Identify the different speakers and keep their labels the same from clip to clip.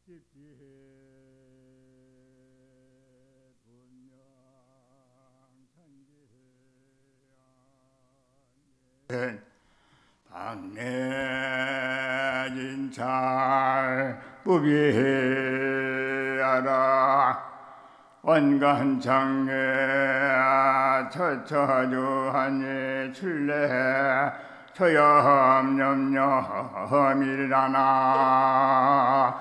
Speaker 1: 박내진찰 부비하라 원간창례 처처주하니 출래 초염염염일하나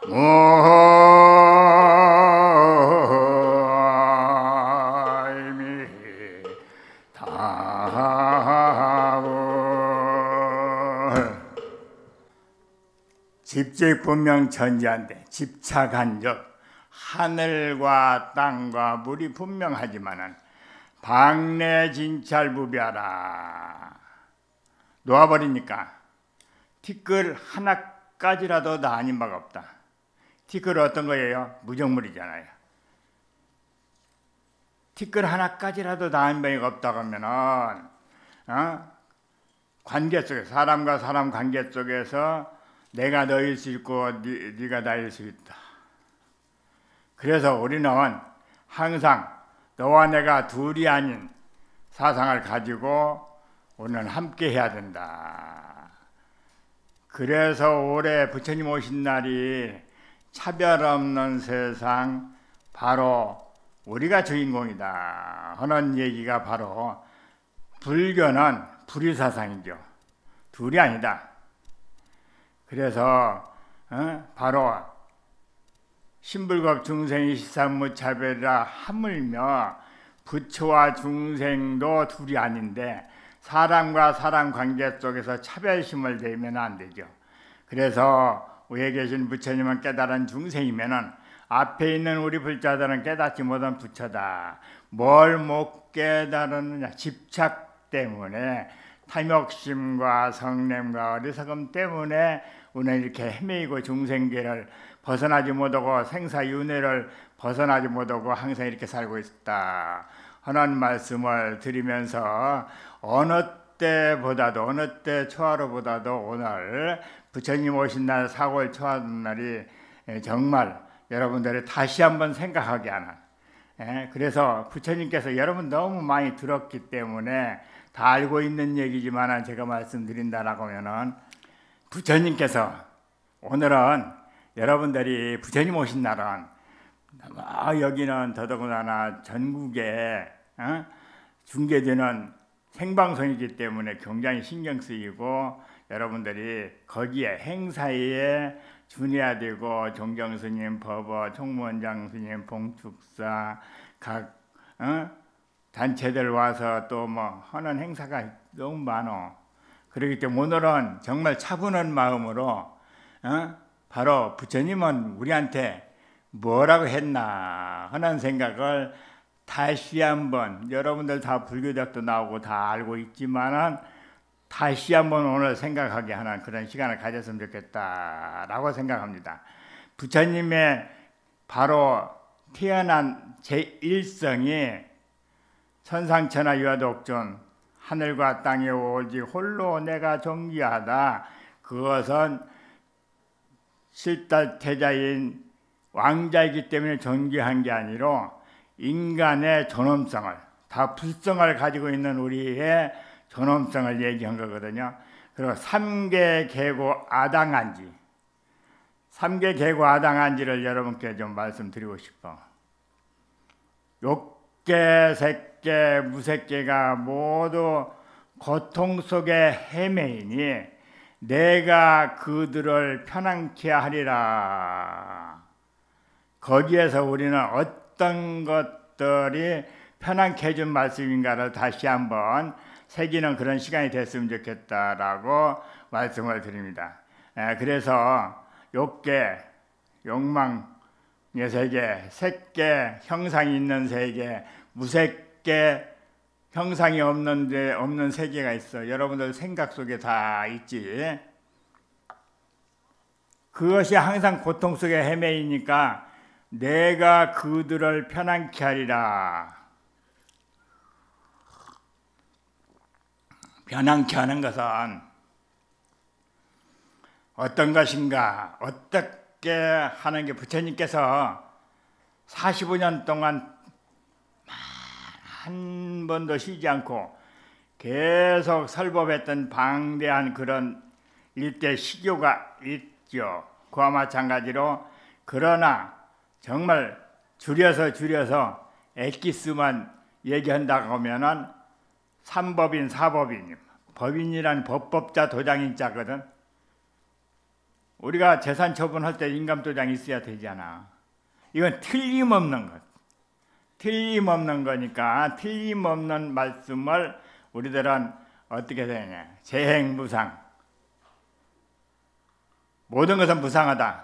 Speaker 1: 무의미 다불 집직분명천지한데 집착한즉 하늘과 땅과 물이 분명하지만은 박내진찰부비하라 놓아버리니까 티끌 하나까지라도 다 아닌 바가 없다. 티끌은 어떤 거예요? 무정물이잖아요. 티끌 하나까지라도 다 아닌 바가 없다고 하면은 관계 속에 사람과 사람 관계 속에서 내가 너일 수 있고 네가 나일 수 있다. 그래서 우리는 항상 너와 내가 둘이 아닌 사상을 가지고 우리는 함께 해야 된다. 그래서 올해 부처님 오신 날이 차별 없는 세상 바로 우리가 주인공이다 하는 얘기가 바로 불교는 불의사상이죠. 둘이 아니다. 그래서 바로 신불급 중생이 시상무차별이라 하물며 부처와 중생도 둘이 아닌데 사람과 사람 관계 속에서 차별심을 내면 안 되죠. 그래서 위에 계신 부처님은 깨달은 중생이면은 앞에 있는 우리 불자들은 깨닫지 못한 부처다. 뭘 못 깨달았느냐? 집착 때문에, 탐욕심과 성냄과 어리석음 때문에 우리는 이렇게 헤매이고 중생계를 벗어나지 못하고 생사윤회를 벗어나지 못하고 항상 이렇게 살고 있다 하는 말씀을 드리면서 어느 때보다도 어느 때 초하루보다도 오늘 부처님 오신 날 4월 초하루날이 정말 여러분들이 다시 한번 생각하게 하는, 그래서 부처님께서 여러분 너무 많이 들었기 때문에 다 알고 있는 얘기지만 제가 말씀드린다라고 하면은 부처님께서 오늘은 여러분들이 부처님 오신 날은 여기는 더더군다나 전국에 중계되는 생방송이기 때문에 굉장히 신경 쓰이고 여러분들이 거기에 행사에 준해야 되고 종경스님, 법어, 총무원장 스님, 봉축사 각 단체들 와서 또 뭐 하는 행사가 너무 많어. 그렇기 때문에 오늘은 정말 차분한 마음으로 바로 부처님은 우리한테 뭐라고 했나 하는 생각을 다시 한번, 여러분들 다 불교대학도 나오고 다 알고 있지만은 다시 한번 오늘 생각하게 하는 그런 시간을 가졌으면 좋겠다라고 생각합니다. 부처님의 바로 태어난 제1성이 천상천하 유아독존 하늘과 땅에 오직 홀로 내가 존귀하다. 그것은 실달태자인 왕자이기 때문에 존귀한 게 아니라 인간의 존엄성을, 다 불성을 가지고 있는 우리의 존엄성을 얘기한 거거든요. 그리고 삼계계고 아당한지, 삼계계고 아당한지를 여러분께 좀 말씀드리고 싶어. 욕계, 색계, 무색계가 모두 고통 속에 헤매이니 내가 그들을 편안케 하리라. 거기에서 우리는 어떤 것들이 편안케 해준 말씀인가를 다시 한번 새기는 그런 시간이 됐으면 좋겠다라고 말씀을 드립니다. 그래서 욕계, 욕망의 세계, 색계, 형상이 있는 세계, 무색계, 형상이 없는 세계가 있어. 여러분들 생각 속에 다 있지. 그것이 항상 고통 속에 헤매이니까 내가 그들을 편안케 하리라. 편안케 하는 것은 어떤 것인가, 어떻게 어렵게 하는 게 부처님께서 45년 동안 한 번도 쉬지 않고 계속 설법했던 방대한 그런 일대 시교가 있죠. 그와 마찬가지로 그러나 정말 줄여서 엑기스만 얘기한다고 하면은 삼법인, 사법인, 법인이란 법법자, 도장인자거든. 우리가 재산 처분할 때 인감도장이 있어야 되잖아. 이건 틀림없는 것. 틀림없는 거니까 틀림없는 말씀을 우리들은 어떻게 되냐. 재행무상. 모든 것은 무상하다.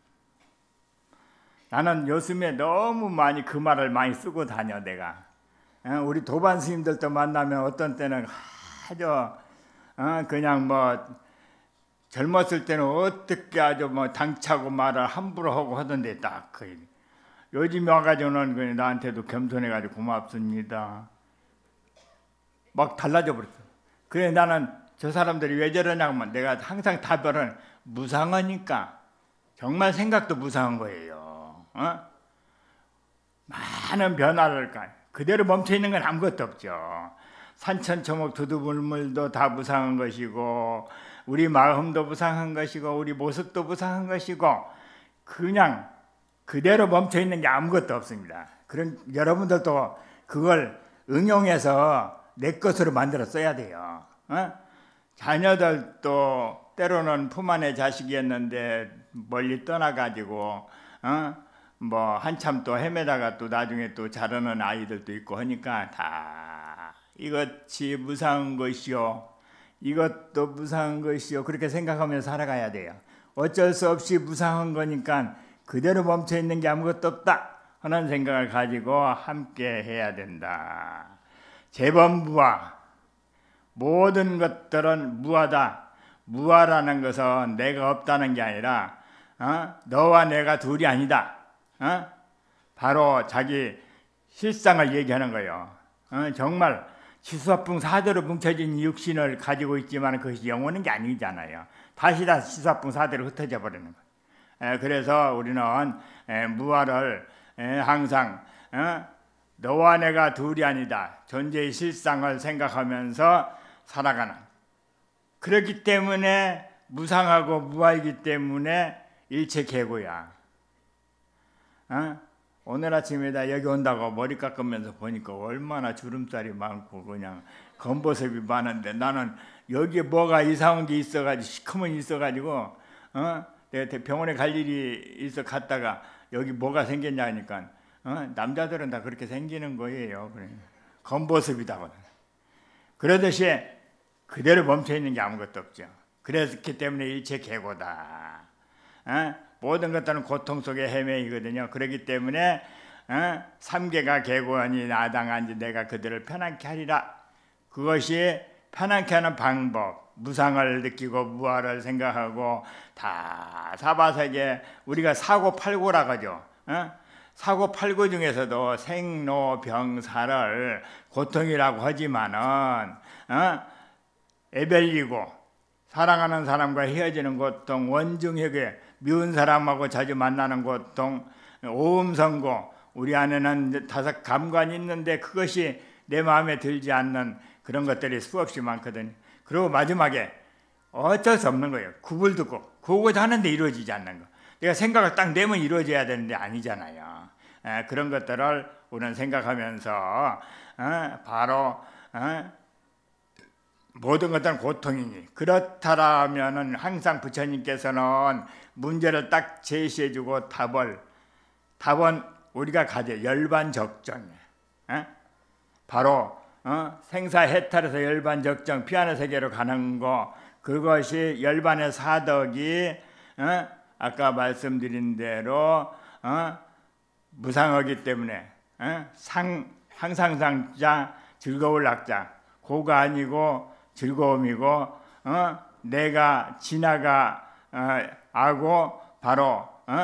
Speaker 1: 나는 요즘에 너무 많이 그 말을 많이 쓰고 다녀 내가. 우리 도반 스님들도 만나면 어떤 때는 아주 그냥 뭐 젊었을 때는 어떻게 아주 뭐 당차고 말을 함부로 하고 하던데 딱 요즘에 와가지고는 나한테도 겸손해가지고 고맙습니다. 막 달라져 버렸어. 그래 나는 저 사람들이 왜 저러냐고 하면 내가 항상 답변은 무상하니까. 정말 생각도 무상한 거예요. 많은 변화를 그대로 멈춰 있는 건 아무것도 없죠. 산천초목 두두물물도 다 무상한 것이고 우리 마음도 무상한 것이고 우리 모습도 무상한 것이고 그냥 그대로 멈춰 있는 게 아무것도 없습니다. 그럼 여러분들도 그걸 응용해서 내 것으로 만들어 써야 돼요. 자녀들도 때로는 품 안의 자식이었는데 멀리 떠나가지고 뭐 한참 또 헤매다가 또 나중에 또 자라는 아이들도 있고 하니까 다 이것이 무상한 것이요, 이것도 무상한 것이요, 그렇게 생각하면서 살아가야 돼요. 어쩔 수 없이 무상한 거니까 그대로 멈춰 있는 게 아무것도 없다 하는 생각을 가지고 함께 해야 된다. 재범무아. 모든 것들은 무하다. 무하라는 것은 내가 없다는 게 아니라 너와 내가 둘이 아니다. 바로 자기 실상을 얘기하는 거예요. 정말 시수화풍 사대로 뭉쳐진 육신을 가지고 있지만 그것이 영원한 게 아니잖아요. 다시 시수화풍 사대로 흩어져 버리는 거예요. 그래서 우리는 무아를 항상 너와 내가 둘이 아니다. 존재의 실상을 생각하면서 살아가는. 그렇기 때문에 무상하고 무아이기 때문에 일체 개고야. 오늘 아침에다 여기 온다고 머리 깎으면서 보니까 얼마나 주름살이 많고 그냥 겉모습이 많은데 나는 여기에 뭐가 이상한 게 있어가지고 시커먼 있어가지고 내가 병원에 갈 일이 있어 갔다가 여기 뭐가 생겼냐 하니까 남자들은 다 그렇게 생기는 거예요. 겉모습이다. 그러듯이 그대로 멈춰 있는 게 아무것도 없죠. 그렇기 때문에 일체 개고다. 모든 것들은 고통 속에 헤매이거든요. 그렇기 때문에 삼계가 개고하니 나당한지 내가 그들을 편안케 하리라. 그것이 편안케 하는 방법. 무상을 느끼고 무아를 생각하고 다 사바세계 우리가 사고팔고라고 하죠. 사고팔고 중에서도 생로병사를 고통이라고 하지만은 애별리고 사랑하는 사람과 헤어지는 고통, 원중회계 미운 사람하고 자주 만나는 고통, 오음선고, 우리 안에는 5 감관이 있는데 그것이 내 마음에 들지 않는 그런 것들이 수없이 많거든요. 그리고 마지막에 어쩔 수 없는 거예요. 굽을 듣고 구고자 하는데 이루어지지 않는 거. 내가 생각을 딱 내면 이루어져야 되는데 아니잖아요. 그런 것들을 우리는 생각하면서 바로 모든 것들은 고통이니 그렇다라면은 항상 부처님께서는 문제를 딱 제시해주고 답은 우리가 가져 열반적정이에요. 바로 생사해탈에서 열반적정 피안의 세계로 가는 거, 그것이 열반의 사덕이 아까 말씀드린 대로 무상하기 때문에 항상상자 즐거울 낙자, 고가 아니고 즐거움이고 내가 지나가고 바로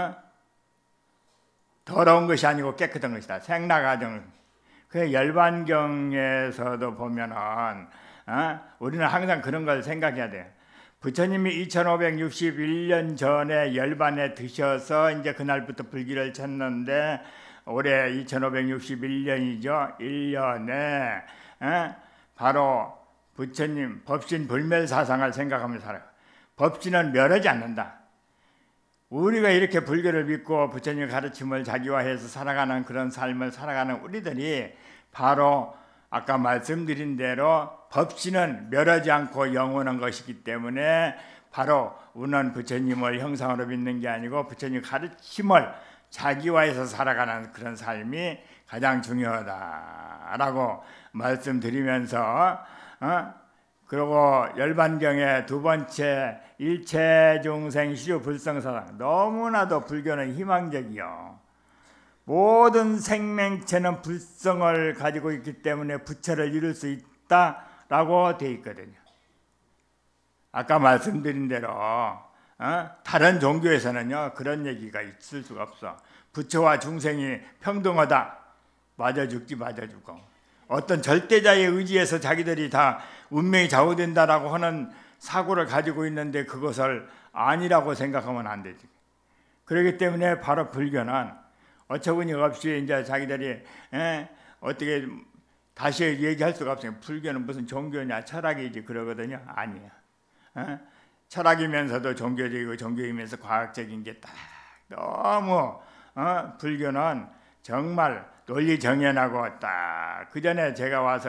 Speaker 1: 더러운 것이 아니고 깨끗한 것이다. 생락아정. 그 열반경에서도 보면은 우리는 항상 그런 걸 생각해야 돼요. 부처님이 2561년 전에 열반에 드셔서 이제 그날부터 불기를 찾는데 올해 2561년이죠. 1년에 바로 부처님 법신 불멸 사상을 생각하며 살아요. 법신은 멸하지 않는다. 우리가 이렇게 불교를 믿고 부처님의 가르침을 자기화해서 살아가는 그런 삶을 살아가는 우리들이 바로 아까 말씀드린 대로 법신은 멸하지 않고 영원한 것이기 때문에 바로 우는 부처님을 형상으로 믿는 게 아니고 부처님 가르침을 자기화해서 살아가는 그런 삶이 가장 중요하다라고 말씀드리면서 그리고 열반경의 두 번째 일체중생 시주불성사상, 너무나도 불교는 희망적이요. 모든 생명체는 불성을 가지고 있기 때문에 부처를 이룰 수 있다라고 되어 있거든요. 아까 말씀드린 대로 다른 종교에서는요 그런 얘기가 있을 수가 없어. 부처와 중생이 평등하다. 맞아 죽지 맞아 죽고. 어떤 절대자의 의지에서 자기들이 다 운명이 좌우된다라고 하는 사고를 가지고 있는데 그것을 아니라고 생각하면 안 되지. 그렇기 때문에 바로 불교는 어처구니 없이 이제 자기들이 어떻게 다시 얘기할 수가 없어요. 불교는 무슨 종교냐 철학이지 그러거든요. 아니야. 철학이면서도 종교적이고 종교이면서 과학적인 게 딱 너무 불교는 정말 논리 정연하고 딱 그 전에 제가 와서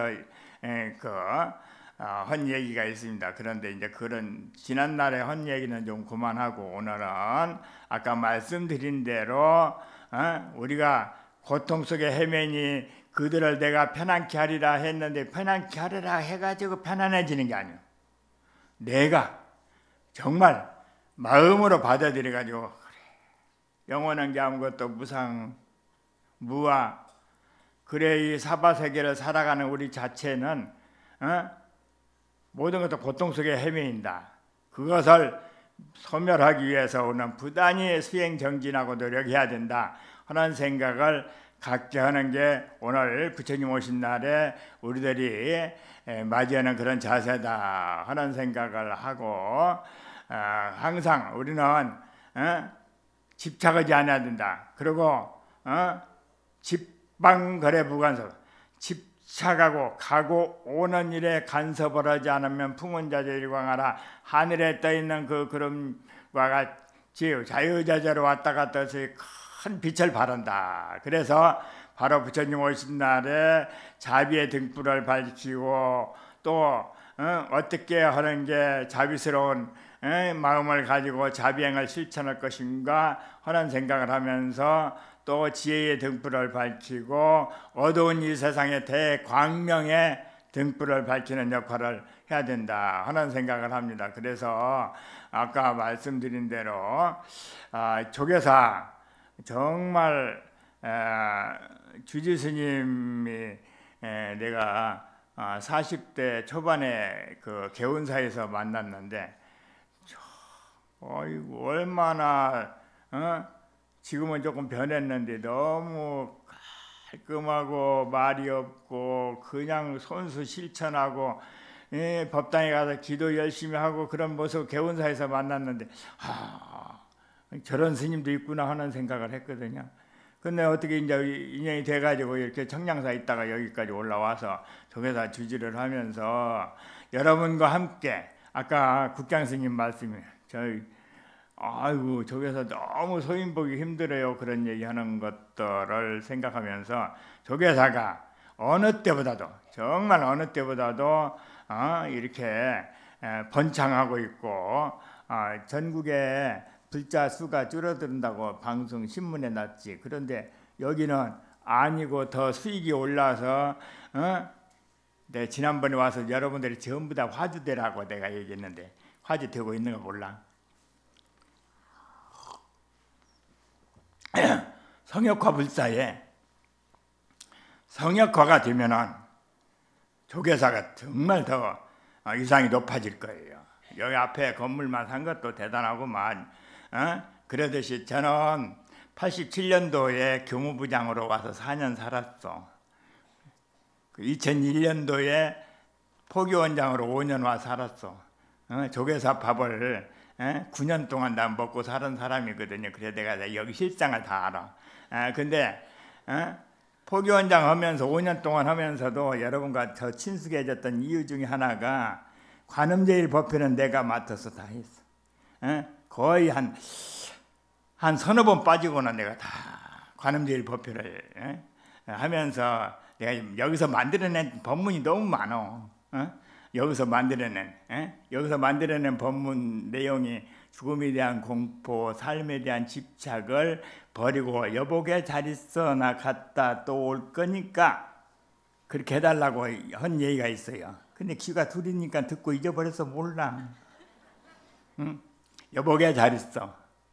Speaker 1: 한 얘기가 있습니다. 그런데 이제 그런 지난날에 한 얘기는 좀 그만하고 오늘은 아까 말씀드린 대로 우리가 고통 속에 헤매니 그들을 내가 편안케 하리라 했는데 편안케 하리라 해가지고 편안해지는 게 아니에요. 내가 정말 마음으로 받아들여가지고 그래, 영원한 게 아무것도 무상 무아 그래 이 사바세계를 살아가는 우리 자체는 모든 것도 고통 속에 헤매인다. 그것을 소멸하기 위해서 우리는 부단히 수행정진하고 노력해야 된다 하는 생각을 갖게 하는 게 오늘 부처님 오신 날에 우리들이 맞이하는 그런 자세다 하는 생각을 하고 항상 우리는 집착하지 않아야 된다. 그리고 집방거래부간섭 집착하고 가고 오는 일에 간섭을 하지 않으면 풍운자재일광하라. 하늘에 떠있는 그 구름과 같이 자유자재로 왔다 갔다 해서 큰 빛을 발한다. 그래서 바로 부처님 오신 날에 자비의 등불을 밝히고 또 어떻게 하는 게 자비스러운 마음을 가지고 자비행을 실천할 것인가 하는 생각을 하면서 또 지혜의 등불을 밝히고 어두운 이 세상의 대광명의 등불을 밝히는 역할을 해야 된다 하는 생각을 합니다. 그래서 아까 말씀드린 대로 조계사 정말 주지스님이 내가 40대 초반에 그 개운사에서 만났는데 어이구 얼마나 지금은 조금 변했는데 너무 깔끔하고 말이 없고 그냥 손수 실천하고 법당에 가서 기도 열심히 하고 그런 모습 개운사에서 만났는데 저런 스님도 있구나 하는 생각을 했거든요. 근데 어떻게 이제 인연이 돼가지고 이렇게 청량사에 있다가 여기까지 올라와서 조계사 주지를 하면서 여러분과 함께 아까 국장스님 말씀이 저희 아이고 조계사 너무 소인보기 힘들어요 그런 얘기하는 것들을 생각하면서 조계사가 어느 때보다도 정말 어느 때보다도 이렇게 번창하고 있고 전국에 불자 수가 줄어든다고 방송 신문에 났지. 그런데 여기는 아니고 더 수익이 올라서 내 지난번에 와서 여러분들이 전부 다 화주되라고 내가 얘기했는데 화주되고 있는 거 몰라? 성역화 불사에 성역화가 되면은 조계사가 정말 더 위상이 높아질 거예요. 여기 앞에 건물만 산 것도 대단하고만 그러듯이 저는 87년도에 교무부장으로 와서 4년 살았어. 2001년도에 포교원장으로 5년 와 살았어. 조개사 밥을 9년 동안 나 먹고 사는 사람이거든요. 그래서 내가 여기 실상을 다 알아. 근데 포교원장 하면서 5년 동안 하면서도 여러분과 더 친숙해졌던 이유 중에 하나가 관음제일 법회는 내가 맡아서 다 했어. 거의 한 서너 번 빠지고는 내가 다 관음제일 법회를 하면서 내가 여기서 만들어낸 법문이 너무 많어. 여기서 만들어낸 법문 내용이 죽음에 대한 공포, 삶에 대한 집착을 버리고 여복에 잘 있어 나 갔다 또 올 거니까 그렇게 해달라고 한 얘기가 있어요. 근데 귀가 둘이니까 듣고 잊어버려서 몰라. 여복에 잘 있어.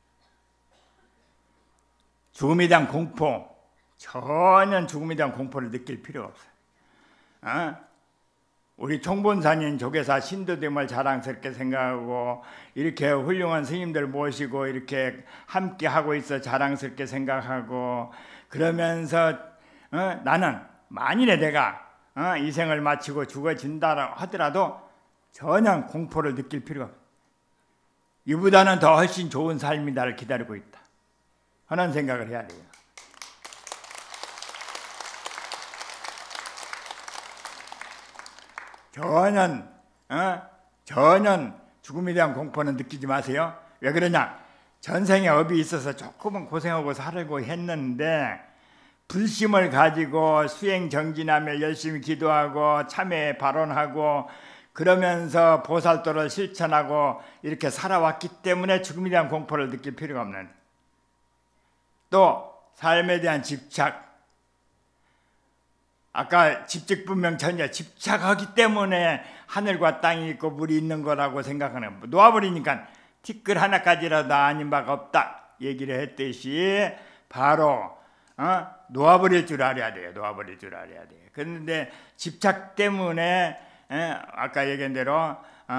Speaker 1: 죽음에 대한 공포, 전혀 죽음에 대한 공포를 느낄 필요가 없어요. 우리 총본사님 조계사 신도됨을 자랑스럽게 생각하고 이렇게 훌륭한 스님들 모시고 이렇게 함께 하고 있어 자랑스럽게 생각하고 그러면서 나는 만일에 내가 이 생을 마치고 죽어진다 하더라도 전혀 공포를 느낄 필요가 없어. 이보다는 더 훨씬 좋은 삶이 나를 기다리고 있다 하는 생각을 해야 돼요. 전혀 죽음에 대한 공포는 느끼지 마세요. 왜 그러냐? 전생에 업이 있어서 조금은 고생하고 살고 했는데 불심을 가지고 수행 정진하며 열심히 기도하고 참회 발언하고 그러면서 보살도를 실천하고 이렇게 살아왔기 때문에 죽음에 대한 공포를 느낄 필요가 없는, 또 삶에 대한 집착, 아까 집직분명 전제 집착하기 때문에 하늘과 땅이 있고 물이 있는 거라고 생각하는, 놓아버리니까 티끌 하나까지라도 아닌 바가 없다 얘기를 했듯이 바로 놓아버릴 줄 알아야 돼요. 놓아버릴 줄 알아야 돼요. 그런데 집착 때문에 아까 얘기한 대로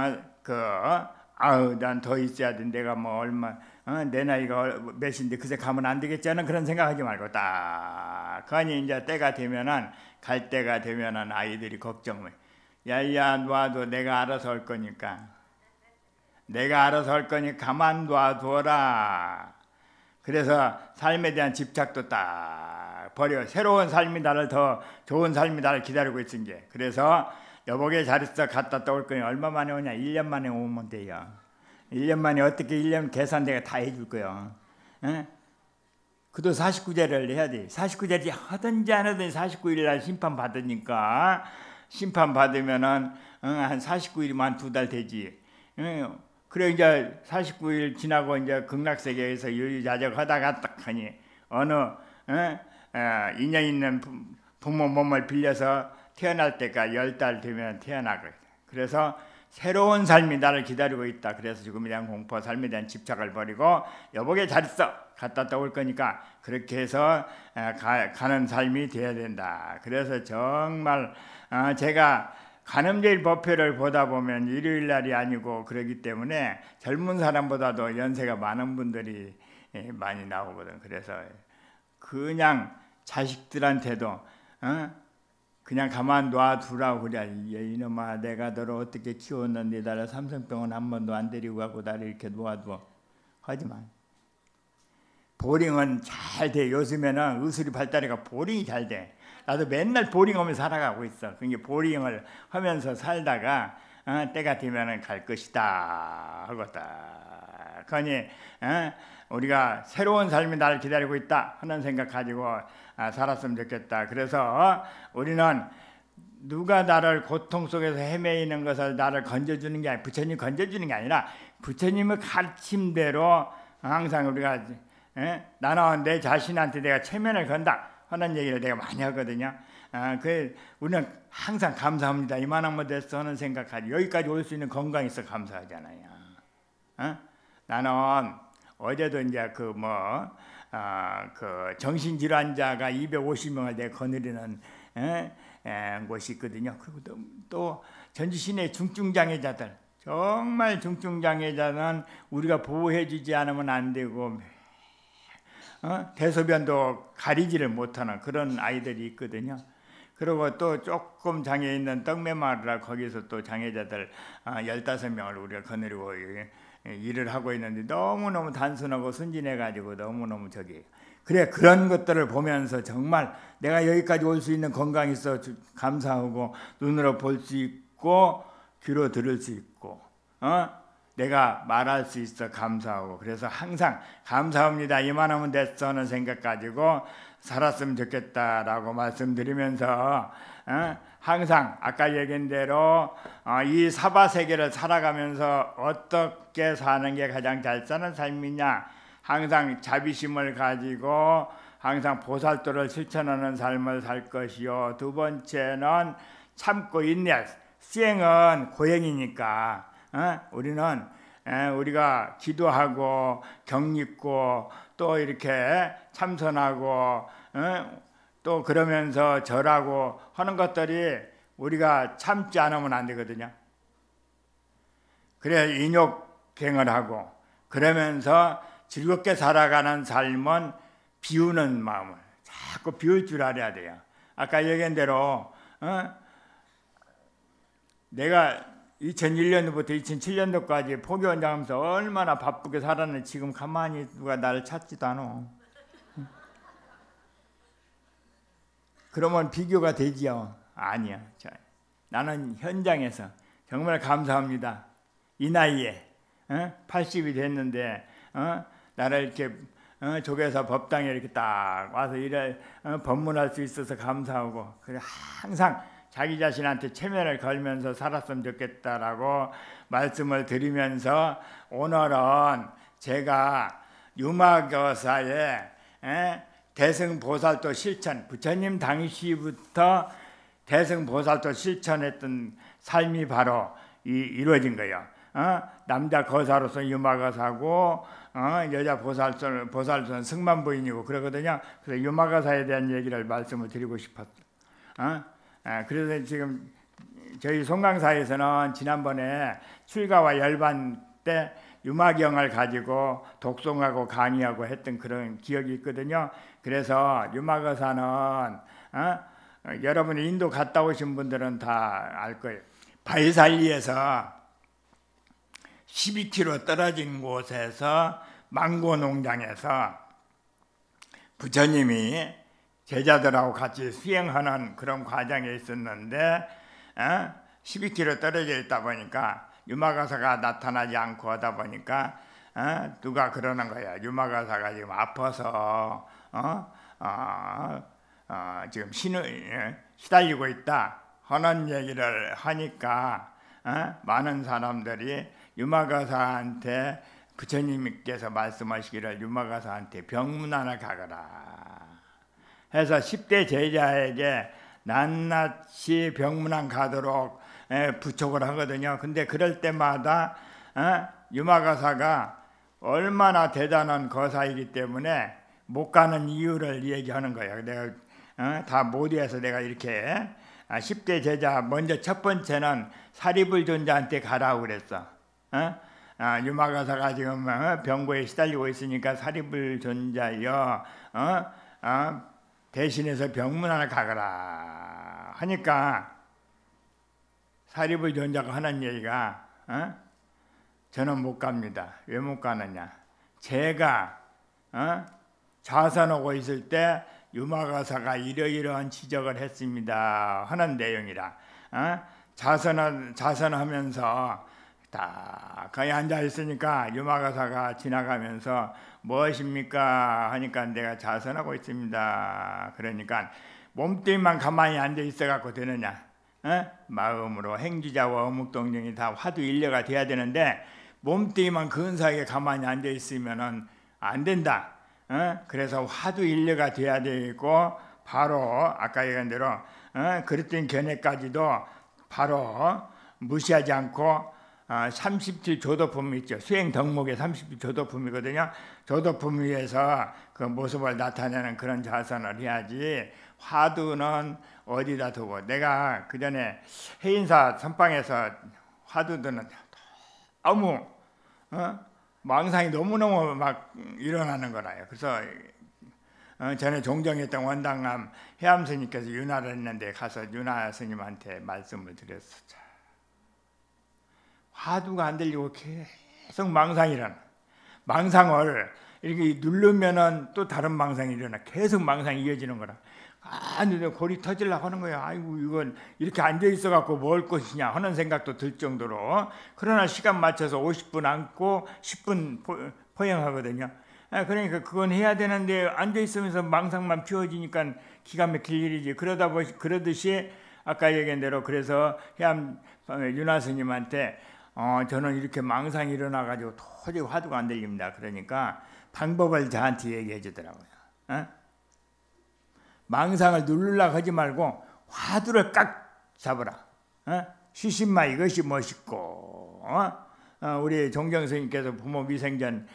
Speaker 1: 난 더 있어야 돼. 내가 뭐 얼마 내 나이가 몇인데 그새 가면 안 되겠지 하는 그런 생각하지 말고 딱 그니 이제 때가 되면은, 갈 때가 되면은 아이들이 걱정을, 야야 놔도 내가 알아서 할 거니까, 내가 알아서 할 거니 가만 놔둬라. 그래서 삶에 대한 집착도 딱 버려. 새로운 삶이 나를, 더 좋은 삶이 나를 기다리고 있은 게. 그래서 여보게 잘 있어 갔다 또 올 거니 얼마 만에 오냐? 1년 만에 오면 돼요. 1년 만에 어떻게 1년 계산 내가 다 해줄 거예요. 그도 49제를 해야 돼. 49제를 하든지 안 하든지 49일 날 심판 받으니까, 심판 받으면은 한 49일이면 2달 되지. 그래 이제 49일 지나고 이제 극락세계에서 유유자적 하다가 딱 하니 어느 인연 있는 부모 몸을 빌려서 태어날 때가 10달 되면 태어나거든. 그래서 새로운 삶이 나를 기다리고 있다. 그래서 죽음에 대한 공포, 삶에 대한 집착을 버리고 여보게 잘 있어 갔다 또 올 거니까 그렇게 해서 가는 삶이 되어야 된다. 그래서 정말 제가 관음제일 법회를 보다 보면 일요일 날이 아니고 그러기 때문에 젊은 사람보다도 연세가 많은 분들이 많이 나오거든. 그래서 그냥 자식들한테도 그냥 가만 놔두라고 그래. 이놈아 내가 너를 어떻게 키웠는데 나를 삼성병원 한 번도 안 데리고 가고 나를 이렇게 놓아두어. 하지 마. 보링은 잘 돼. 요즘에는 의술이 발달해가 보링이 잘 돼. 나도 맨날 보링하면서 살아가고 있어. 그러니까 보링을 하면서 살다가 때가 되면 갈 것이다 하고 딱 그러니 우리가 새로운 삶이 나를 기다리고 있다 하는 생각 가지고 살았으면 좋겠다. 그래서 우리는 누가 나를 고통 속에서 헤매이는 것을 나를 건져주는 게 아니라, 부처님 건져주는 게 아니라 부처님의 가르침대로 항상 우리가 나는 내 자신한테 내가 체면을 건다 하는 얘기를 내가 많이 하거든요. 우리는 항상 감사합니다. 이만하면 됐어 하는 생각하지. 여기까지 올 수 있는 건강이 있어 감사하잖아요. 나는 어제도 이제 그 정신질환자가 250명을 내가 거느리는 곳이 있거든요. 그리고 또 전주 시내 중증장애자들, 정말 중증장애자는 우리가 보호해주지 않으면 안 되고 대소변도 가리지를 못하는 그런 아이들이 있거든요. 그리고 또 조금 장애 있는 떡매마을이라 거기서 또 장애자들 15명을 우리가 거느리고 일을 하고 있는데 너무너무 단순하고 순진해가지고 너무너무 그래 그런 것들을 보면서 정말 내가 여기까지 올 수 있는 건강이 있어 감사하고 눈으로 볼 수 있고 귀로 들을 수 있고 내가 말할 수 있어 감사하고 그래서 항상 감사합니다 이만하면 됐어 하는 생각 가지고 살았으면 좋겠다라고 말씀드리면서 항상 아까 얘기한 대로 이 사바세계를 살아가면서 어떻게 사는 게 가장 잘 사는 삶이냐 항상 자비심을 가지고 항상 보살도를 실천하는 삶을 살 것이요 두 번째는 참고 인내 수행은 고행이니까 우리는 우리가 기도하고 격립고 또 이렇게 참선하고 또 그러면서 절하고 하는 것들이 우리가 참지 않으면 안 되거든요. 그래 인욕행을 하고 그러면서 즐겁게 살아가는 삶은 비우는 마음을 자꾸 비울 줄 알아야 돼요. 아까 얘기한 대로 내가 2001년부터 2007년도까지 포교원장 하면서 얼마나 바쁘게 살았는데 지금 가만히 누가 나를 찾지도 않아. 그러면 비교가 되지요? 아니야. 나는 현장에서 정말 감사합니다. 이 나이에 80이 됐는데 나를 이렇게 조계사 법당에 이렇게 딱 와서 일을 법문할 수 있어서 감사하고 그래 항상 자기 자신한테 체면을 걸면서 살았으면 좋겠다라고 말씀을 드리면서 오늘은 제가 유마교사의 대승보살도 실천 부처님 당시부터 대승보살도 실천했던 삶이 바로 이루어진 거예요. 남자 거사로서 유마거사고 여자 보살로서는 승만부인이고 그러거든요. 그래서 유마거사에 대한 얘기를 말씀을 드리고 싶었어요. 그래서 지금 저희 송강사에서는 지난번에 출가와 열반 때 유마경을 가지고 독송하고 강의하고 했던 그런 기억이 있거든요. 그래서 유마거사는 여러분이 인도 갔다 오신 분들은 다 알 거예요. 바이살리에서 12km 떨어진 곳에서 망고 농장에서 부처님이 제자들하고 같이 수행하는 그런 과정에 있었는데 12km 떨어져 있다 보니까 유마거사가 나타나지 않고 하다 보니까 누가 그러는 거야. 유마거사가 지금 아파서 지금 시달리고 있다 하는 얘기를 하니까 많은 사람들이 유마거사한테 부처님께서 말씀하시기를 유마거사한테 병문안을 가거라 해서 10대 제자에게 낱낱이 병문안 가도록 부촉을 하거든요. 근데 그럴 때마다 유마거사가 얼마나 대단한 거사이기 때문에 못 가는 이유를 얘기하는 거예요. 내가 다 모두해서 내가 이렇게 10대 제자 먼저 첫 번째는 사리불 존자한테 가라고 그랬어. 유마거사가 지금 병고에 시달리고 있으니까 사리불 존자여 대신해서 병문안을 가거라 하니까 사리불 존자가 하는 얘기가 저는 못 갑니다. 왜 못 가느냐? 제가 자선하고 있을 때 유마거사가 이러이러한 지적을 했습니다 하는 내용이라 자선하면서 딱 거기 앉아 있으니까 유마거사가 지나가면서 무엇입니까 하니까 내가 자선하고 있습니다. 그러니까 몸뚱이만 가만히 앉아 있어 갖고 되느냐? 마음으로 행주자와 어묵동정이 다 화두일려가 돼야 되는데 몸뚱이만 근사하게 가만히 앉아 있으면은 안 된다. 그래서 화두일려가 돼야 되고 바로 아까 얘기한 대로 그랬던 견해까지도 바로 무시하지 않고 30질 조도품 있죠. 수행 덕목의 30질 조도품이거든요. 조도품 위에서 그 모습을 나타내는 그런 자선을 해야지 화두는 어디다 두고 내가 그 전에 해인사 선방에서 화두들은 너무 망상이 너무너무 막 일어나는 거라요. 그래서 전에 종정했던 원당감 해암 스님께서 윤화를 했는데 가서 윤화 스님한테 말씀을 드렸었죠. 화두가 안 들리고 계속 망상이 일어나. 망상을 이렇게 누르면은 또 다른 망상이 일어나. 계속 망상이 이어지는 거라. 근데 골이 터지려고 하는 거야. 아이고, 이건 이렇게 앉아 있어 갖고 뭘 것이냐 하는 생각도 들 정도로. 그러나 시간 맞춰서 50분 앉고 10분 포행하거든요. 그러니까 그건 해야 되는데 앉아 있으면서 망상만 피워지니까 기가 막힐 일이지. 그러듯이 아까 얘기한 대로 그래서 해암 윤화 스님한테 저는 이렇게 망상이 일어나 가지고 도저히 화두가 안 들립니다. 그러니까 방법을 저한테 얘기해 주더라고요. 망상을 누르려고 하지 말고 화두를 깍 잡으라. 시신마 이것이 멋있고 우리 종정 스님께서 부모 미생전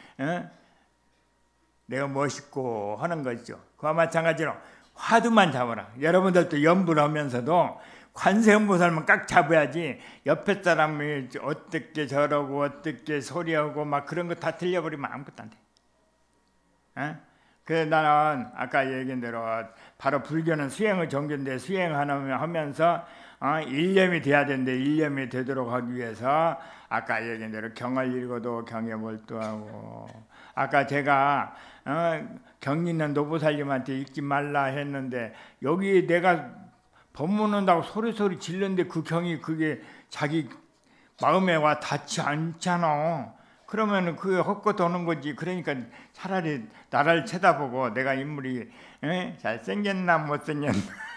Speaker 1: 내가 멋있고 하는 거죠. 그와 마찬가지로 화두만 잡아라. 여러분들도 연불 하면서도 관세음보살만 깍 잡아야지 옆에 사람이 어떻게 저러고 어떻게 소리하고 막 그런 거 다 들려버리면 아무것도 안 돼. 그래서 나는 아까 얘기한 대로 바로 불교는 수행의 종교인데 수행하면서 일념이 돼야 되는데 일념이 되도록 하기 위해서 아까 얘기한 대로 경을 읽어도 경에 몰두하고 아까 제가 경 있는 노보살님한테 읽지 말라 했는데 여기 내가 법문한다고 소리 질렀는데 그 경이 그게 자기 마음에 와 닿지 않잖아. 그러면 그게 헛것 도는 거지. 그러니까 차라리 나를 쳐다보고 내가 인물이 잘생겼나 못생겼나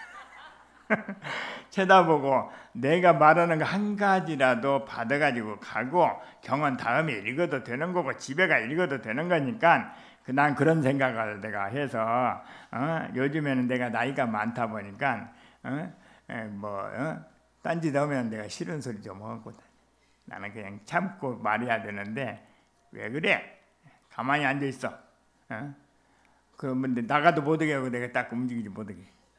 Speaker 1: 쳐다보고 내가 말하는 거 한 가지라도 받아가지고 가고 경은 다음에 읽어도 되는 거고 집에 가 읽어도 되는 거니까 난 그런 생각을 내가 해서 요즘에는 내가 나이가 많다 보니까 딴짓 하면 내가 싫은 소리 좀 하고 나는 그냥 참고 말해야 되는데 왜 그래? 가만히 앉아 있어. 그러면 나가도 못하게 하고 내가 딱 움직이지 못하게.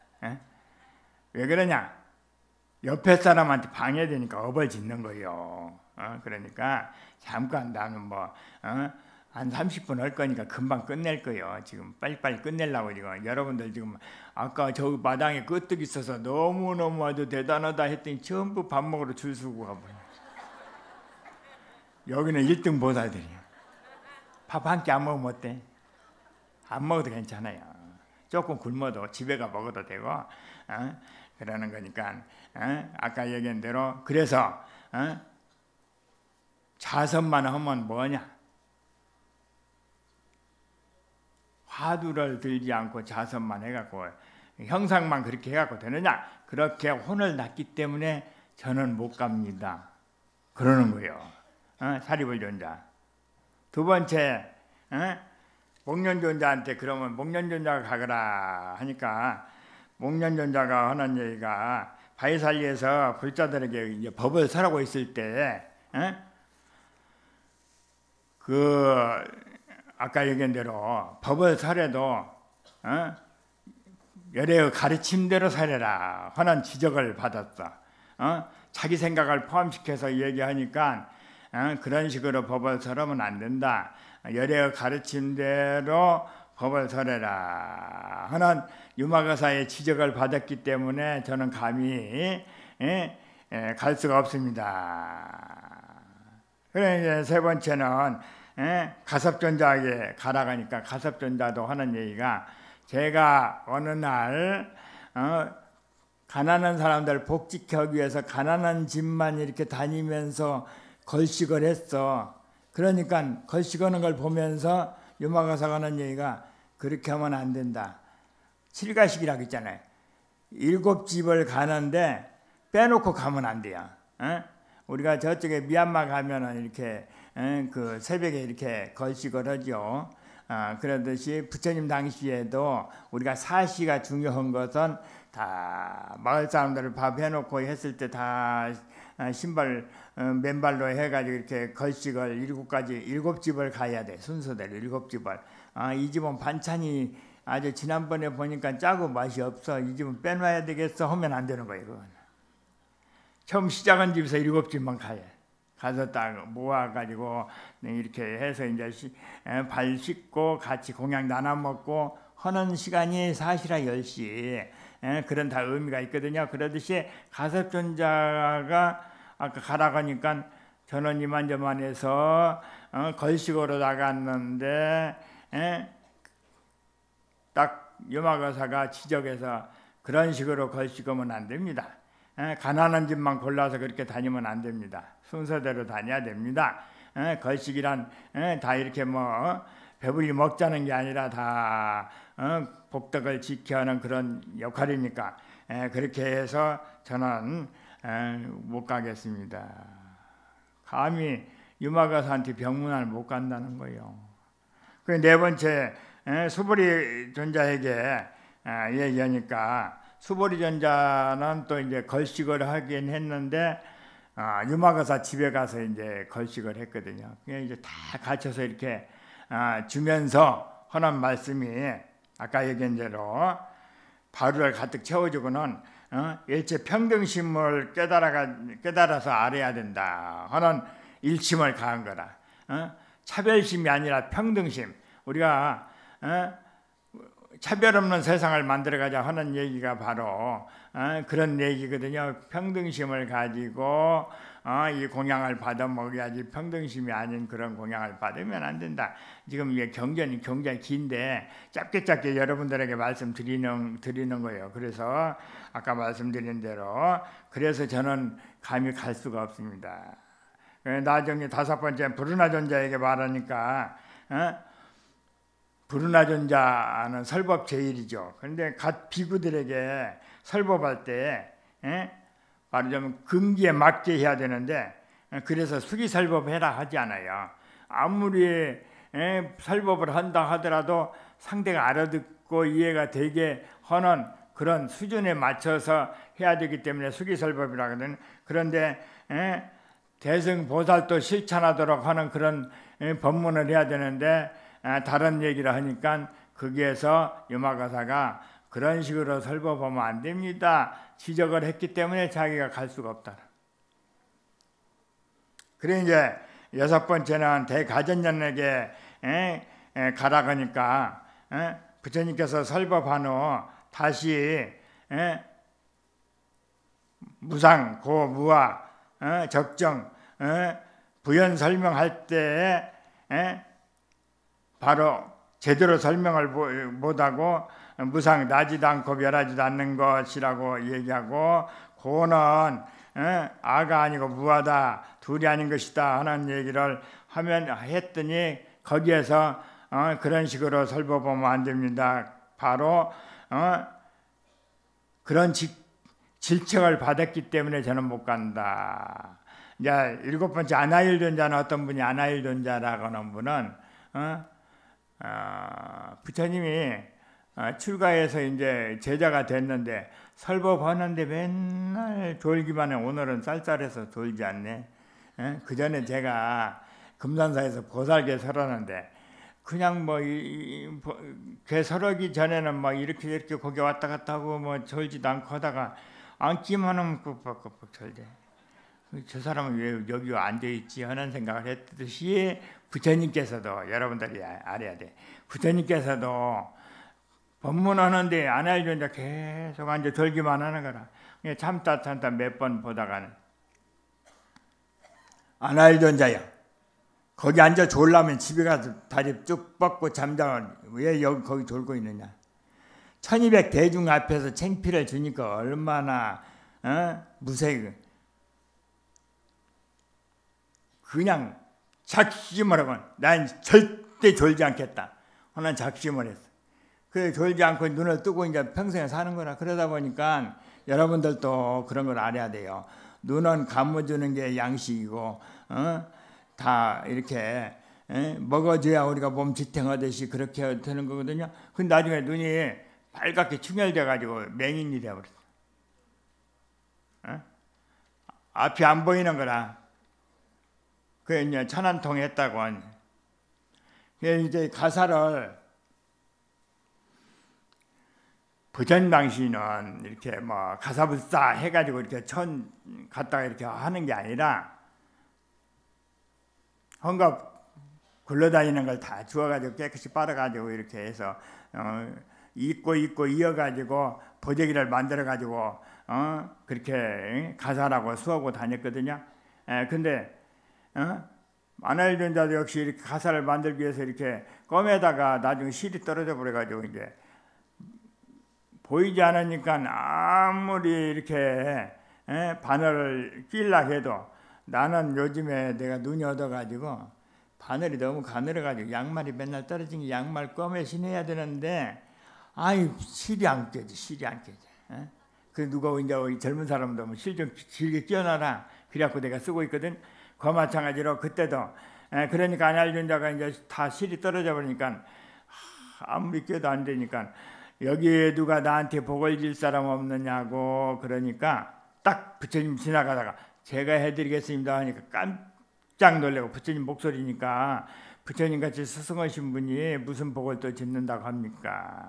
Speaker 1: 왜 그러냐? 옆에 사람한테 방해되니까 업을 짓는 거예요. 그러니까 잠깐 나는 한 30분 할 거니까 금방 끝낼 거예요. 지금 빨리빨리 끝내려고 지금 여러분들 지금 아까 저 마당에 끄떡 있어서 너무너무 아주 대단하다 했더니 전부 밥 먹으러 줄 서고 가버려. 여기는 1등 보살들이야. 밥 한 끼 안 먹으면 어때? 안 먹어도 괜찮아요. 조금 굶어도 집에 가 먹어도 되고 그러는 거니까 아까 얘기한 대로 그래서 자선만 하면 뭐냐? 화두를 들지 않고 자선만 해갖고 형상만 그렇게 해갖고 되느냐? 그렇게 혼을 났기 때문에 저는 못 갑니다. 그러는 거예요. 사리불존자. 두 번째 목련존자한테 그러면 목련존자가 가거라 하니까 목련존자가 하는 얘기가 바위살리에서 불자들에게 이제 법을 설하고 있을 때 아까 얘기한 대로 법을 설해도 열애의 가르침대로 설해라 하는 지적을 받았어. 자기 생각을 포함시켜서 얘기하니까 그런 식으로 법을 설하면 안 된다. 열애의 가르침대로 법을 설해라 하는 유마가사의 지적을 받았기 때문에 저는 감히 갈 수가 없습니다. 그래 이제 세 번째는 가섭존자에게 가라가니까 가섭존자도 하는 얘기가 제가 어느 날 가난한 사람들 복직하기 위해서 가난한 집만 이렇게 다니면서 걸식을 했어. 그러니까 걸식하는 걸 보면서 유마가사가 하는 얘기가 그렇게 하면 안 된다. 칠가식이라고 있잖아요. 7집을 가는데 빼놓고 가면 안 돼요. 우리가 저쪽에 미얀마 가면은 이렇게 그 새벽에 이렇게 걸식을 하죠. 그러듯이 부처님 당시에도 우리가 사시가 중요한 것은 다 마을 사람들을 밥 해놓고 했을 때 다 신발 맨발로 해가지고 이렇게 걸식을 7집을 가야 돼. 순서대로 7집을. 이 집은 반찬이 아주 지난번에 보니까 짜고 맛이 없어. 이 집은 빼놔야 되겠어 하면 안 되는 거예요. 그건. 처음 시작한 집에서 7집만 가야. 가서 딱 모아가지고 이렇게 해서 이제 발 씻고 같이 공양 나눠 먹고 하는 시간이 4시라 10시 그런 다 의미가 있거든요. 그러듯이 가섭존자가 아까 가라고 하니까 저는 이만저만해서 걸식으로 나갔는데 딱 유마거사가 지적해서 그런 식으로 걸식하면 안 됩니다. 가난한 집만 골라서 그렇게 다니면 안 됩니다. 순서대로 다녀야 됩니다. 걸식이란 다 이렇게 뭐 배불리 먹자는 게 아니라 다 복덕을 지켜하는 그런 역할이니까 그렇게 해서 저는 못 가겠습니다. 감히 유마거사한테 병문안을 못 간다는 거예요. 그 네 번째 수보리 존자에게 얘기하니까 수보리 존자는 또 이제 걸식을 하긴 했는데 유마거사 집에 가서 이제 걸식을 했거든요. 이제 다 갖춰서 이렇게 주면서 하는 말씀이 아까 얘기한 대로 바루를 가득 채워주고는 일체 평등심을 깨달아서 알아야 된다 하는 일침을 가한 거라. 차별심이 아니라 평등심. 우리가 차별 없는 세상을 만들어가자 하는 얘기가 바로 그런 얘기거든요. 평등심을 가지고 이 공양을 받아 먹어야지 평등심이 아닌 그런 공양을 받으면 안 된다. 지금 이게 경전이 굉장히 긴데 짧게 여러분들에게 말씀드리는 거예요. 그래서 아까 말씀드린 대로 그래서 저는 감히 갈 수가 없습니다. 나중에 다섯 번째 부르나 존자에게 말하니까 부르나 존자는 설법 제일이죠. 그런데 갓 비구들에게 설법할 때 말하자면 금기에 맞게 해야 되는데 그래서 수기설법해라 하지 않아요. 아무리 설법을 한다 하더라도 상대가 알아듣고 이해가 되게 하는 그런 수준에 맞춰서 해야 되기 때문에 수기설법이라 하거든요. 그런데 대승보살도 실천하도록 하는 그런 법문을 해야 되는데 다른 얘기를 하니까 거기에서 유마거사가 그런 식으로 설법하면 안 됩니다. 지적을 했기 때문에 자기가 갈 수가 없다. 그래 이제 여섯 번째는 대가전년에게 가라고 하니까 부처님께서 설법한 후 다시 무상, 고, 무아, 적정, 부연 설명할 때 바로 제대로 설명을 못하고 무상, 나지도 않고 멸하지도 않는 것이라고 얘기하고 고는 아가 아니고 무아다, 둘이 아닌 것이다 하는 얘기를 했더니 거기에서 그런 식으로 설법하면 안 됩니다. 바로 그런 질책을 받았기 때문에 저는 못 간다. 이제 일곱 번째 아나일존자는 어떤 분이 아나일존자라고 하는 분은 부처님이 출가해서 이제 제자가 됐는데 설법하는데 맨날 졸기만 해. 오늘은 쌀쌀해서 졸지 않네. 그 전에 제가 금산사에서 보살계 설하는데 그냥 개 설하기 전에는 막 이렇게 거기 왔다 갔다 하고 뭐 졸지도 않고 하다가 앉기만 하면 꾹꾹꾹 졸대. 저 사람은 왜 여기 앉아있지 하는 생각을 했듯이 부처님께서도 여러분들이 알아야 돼. 부처님께서도 법문하는데 아나일존자 계속 앉아 졸기만 하는 거라. 참다 몇 번 보다가는 아나일존자야 거기 앉아 졸라면 집에 가서 다리 쭉 뻗고 잠자면 왜 거기 졸고 있느냐. 1200 대중 앞에서 창피를 주니까 얼마나 무색해. 그냥 작심을 하고 난 절대 졸지 않겠다 하는 작심을 했어. 그래 졸지 않고 눈을 뜨고 이제 평생에 사는 거라. 그러다 보니까 여러분들도 그런 걸 알아야 돼요. 눈은 감아주는 게 양식이고 다 이렇게 먹어줘야 우리가 몸 지탱하듯이 그렇게 되는 거거든요. 근데 나중에 눈이 빨갛게 충혈돼 가지고 맹인이 되어버렸어. 앞이 안 보이는 거라. 그게 이제 천안통했다고 하니. 이제 가사를 부전 당시는 이렇게 뭐 가사불사 해가지고 이렇게 천 갖다가 이렇게 하는 게 아니라 헌갑 굴러다니는 걸 다 주워가지고 깨끗이 빨아가지고 이렇게 해서 잊고 이어가지고 보재기를 만들어가지고 그렇게 가사라고 수하고 다녔거든요. 근데 아나일전자도 역시 이렇게 가사를 만들기 위해서 이렇게 껌에다가 나중에 실이 떨어져 버려가지고 이제 보이지 않으니까 아무리 이렇게 바늘을 끼려고 해도 나는 요즘에 내가 눈이 얻어가지고 바늘이 너무 가늘어가지고 양말이 맨날 떨어진 게 양말 껌에 신어야 되는데 아이 실이 안 깨져. 그 누가 이제 젊은 사람도 뭐 실 좀 길게 끼워놔라 그래갖고 내가 쓰고 있거든. 그와 마찬가지로 그때도 그러니까 아나일전자가 이제 다 실이 떨어져 버리니까 아무리 끼워도 안 되니까 여기에 누가 나한테 복을 질 사람 없느냐고 그러니까 딱 부처님 지나가다가 제가 해드리겠습니다 하니까 깜짝 놀래고 부처님 목소리니까 부처님같이 스승하신 분이 무슨 복을 또 짓는다고 합니까?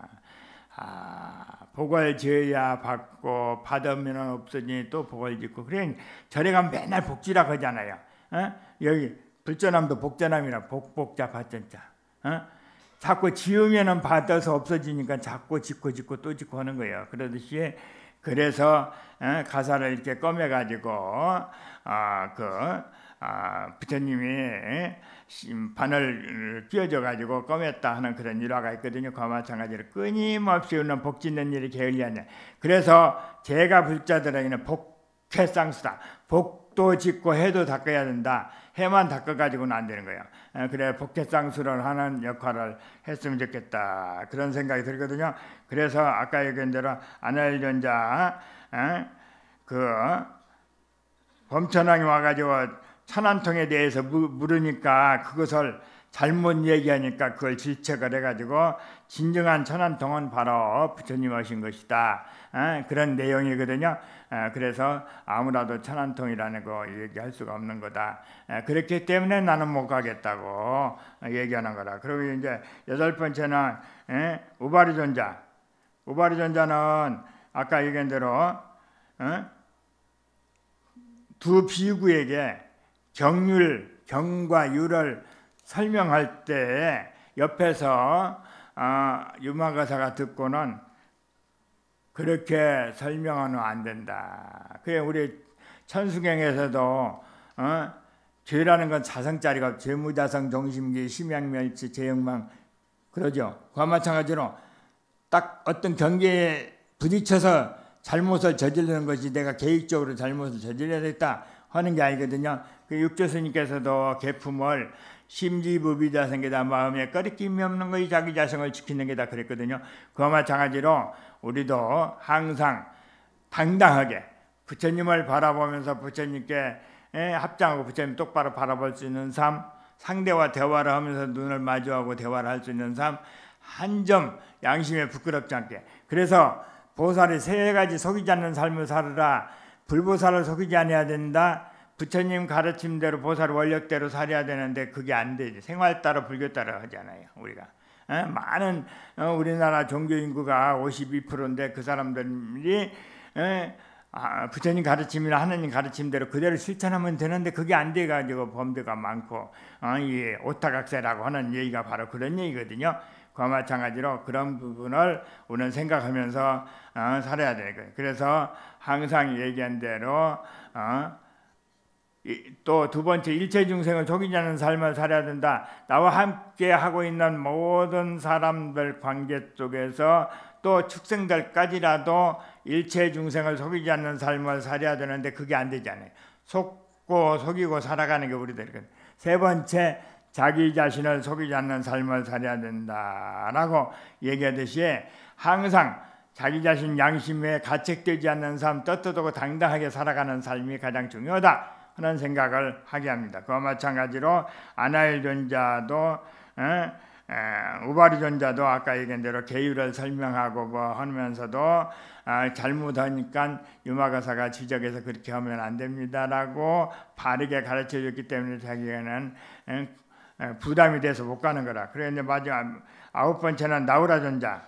Speaker 1: 복을 지어야 받고 받으면 없으니 또 복을 짓고 그래 절에 가면 맨날 복지라고 하잖아요. 여기 불전함도 복전함이라 복복자 받전자. 자꾸 지으면은 받아서 없어지니까 자꾸 짓고 또 짓고 하는 거예요. 그러듯이 그래서 가사를 이렇게 꺼매가지고 부처님이 바늘 끼워줘가지고 꺼맸다 하는 그런 일화가 있거든요. 그와 마찬가지로 끊임없이 오는 복 짓는 일이 게을리하냐. 그래서 제가 불자들에게는 복해쌍수다. 복도 짓고 해도 닦아야 된다. 해만 닦아가지고는 안 되는 거예요. 그래 복해쌍수를 하는 역할을 했으면 좋겠다. 그런 생각이 들거든요. 그래서 아까 얘기한 대로 아나일전자 그 범천왕이 와가지고 천안통에 대해서 물으니까 그것을 잘못 얘기하니까 그걸 질책을 해가지고 진정한 천안통은 바로 부처님 하신 것이다. 그런 내용이거든요. 그래서 아무라도 천안통이라는 거 얘기할 수가 없는 거다. 그렇기 때문에 나는 못 가겠다고 얘기하는 거라. 그리고 이제 여덟 번째는 우바리존자. 우바리존자는 아까 얘기한 대로 두 비구에게 경과 율을 설명할 때 옆에서 유마가사가 듣고는 그렇게 설명하면 안 된다. 그래 우리 천수경에서도 죄라는 건 자성짜리가 죄무자성 종심기 심양멸치 재영망 그러죠. 그와 마찬가지로 딱 어떤 경계에 부딪혀서 잘못을 저지르는 것이 내가 계획적으로 잘못을 저질러야 됐다 하는 게 아니거든요. 그 육조스님께서도 계품을 심지부비자성게다 마음에 꺼리낌이 없는 것이 자기 자성을 지키는 게다 그랬거든요. 그와 마찬가지로 우리도 항상 당당하게 부처님을 바라보면서 부처님께 합장하고 부처님 똑바로 바라볼 수 있는 삶, 상대와 대화를 하면서 눈을 마주하고 대화를 할 수 있는 삶, 한 점 양심에 부끄럽지 않게. 그래서 보살이 세 가지 속이지 않는 삶을 살으라. 불보살을 속이지 않아야 된다. 부처님 가르침대로 보살 원력대로 살아야 되는데 그게 안 되지. 생활 따라 불교 따라 하잖아요. 우리가 많은 우리나라 종교 인구가 52%인데 그 사람들이 부처님 가르침이나 하느님 가르침대로 그대로 실천하면 되는데 그게 안 돼가지고 범죄가 많고 이 오타각세라고 하는 얘기가 바로 그런 얘기거든요. 그와 마찬가지로 그런 부분을 우리는 생각하면서 살아야 되는 거예요. 그래서 항상 얘기한 대로 또 두 번째 일체 중생을 속이지 않는 삶을 살아야 된다. 나와 함께 하고 있는 모든 사람들 관계 속에서 또 축생들까지라도 일체 중생을 속이지 않는 삶을 살아야 되는데 그게 안 되잖아요. 속이고 살아가는 게 우리들. 세 번째 자기 자신을 속이지 않는 삶을 살아야 된다라고 얘기하듯이 항상 자기 자신 양심에 가책되지 않는 삶, 떳떳하고 당당하게 살아가는 삶이 가장 중요하다 하는 생각을 하게 합니다. 그와 마찬가지로 아나일존자도 우바리존자도 아까 얘기한 대로 계율을 설명하고 뭐 하면서도 잘못하니까 유마가사가 지적해서 그렇게 하면 안 됩니다라고 바르게 가르쳐줬기 때문에 자기는 부담이 돼서 못 가는 거라. 그런데 마지막 아홉 번째는 나우라존자.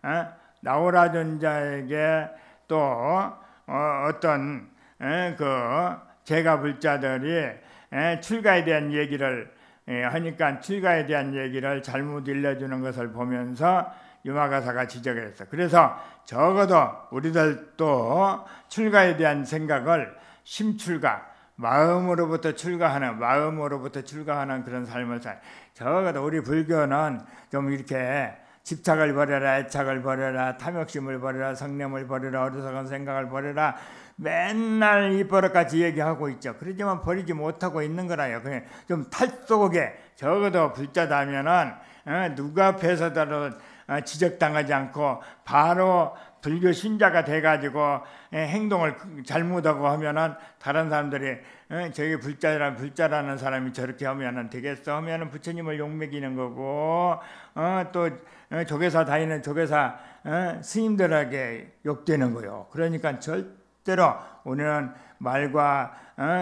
Speaker 1: 나우라존자에게 또 어떤 그 제가 불자들이 출가에 대한 얘기를 하니까 출가에 대한 얘기를 잘못 일러주는 것을 보면서 유마가사가 지적을 했어. 그래서 적어도 우리들도 출가에 대한 생각을 심출가, 마음으로부터 출가하는 그런 삶을 살. 적어도 우리 불교는 좀 이렇게 집착을 버려라, 애착을 버려라, 탐욕심을 버려라, 성냄을 버려라, 어리석은 생각을 버려라, 맨날 이 버릇같이 얘기하고 있죠. 그러지만 버리지 못하고 있는 거라요. 그냥 좀 탈속에 적어도 불자다면은 누가 앞에서도 지적당하지 않고 바로 불교 신자가 돼가지고 행동을 잘못하고 하면은 다른 사람들이 저기 불자라는 사람이 저렇게 하면은 되겠어 하면은 부처님을 욕먹이는 거고 또 조계사 다니는 조계사 스님들에게 욕되는 거요. 그러니까 절대로 우리는 말과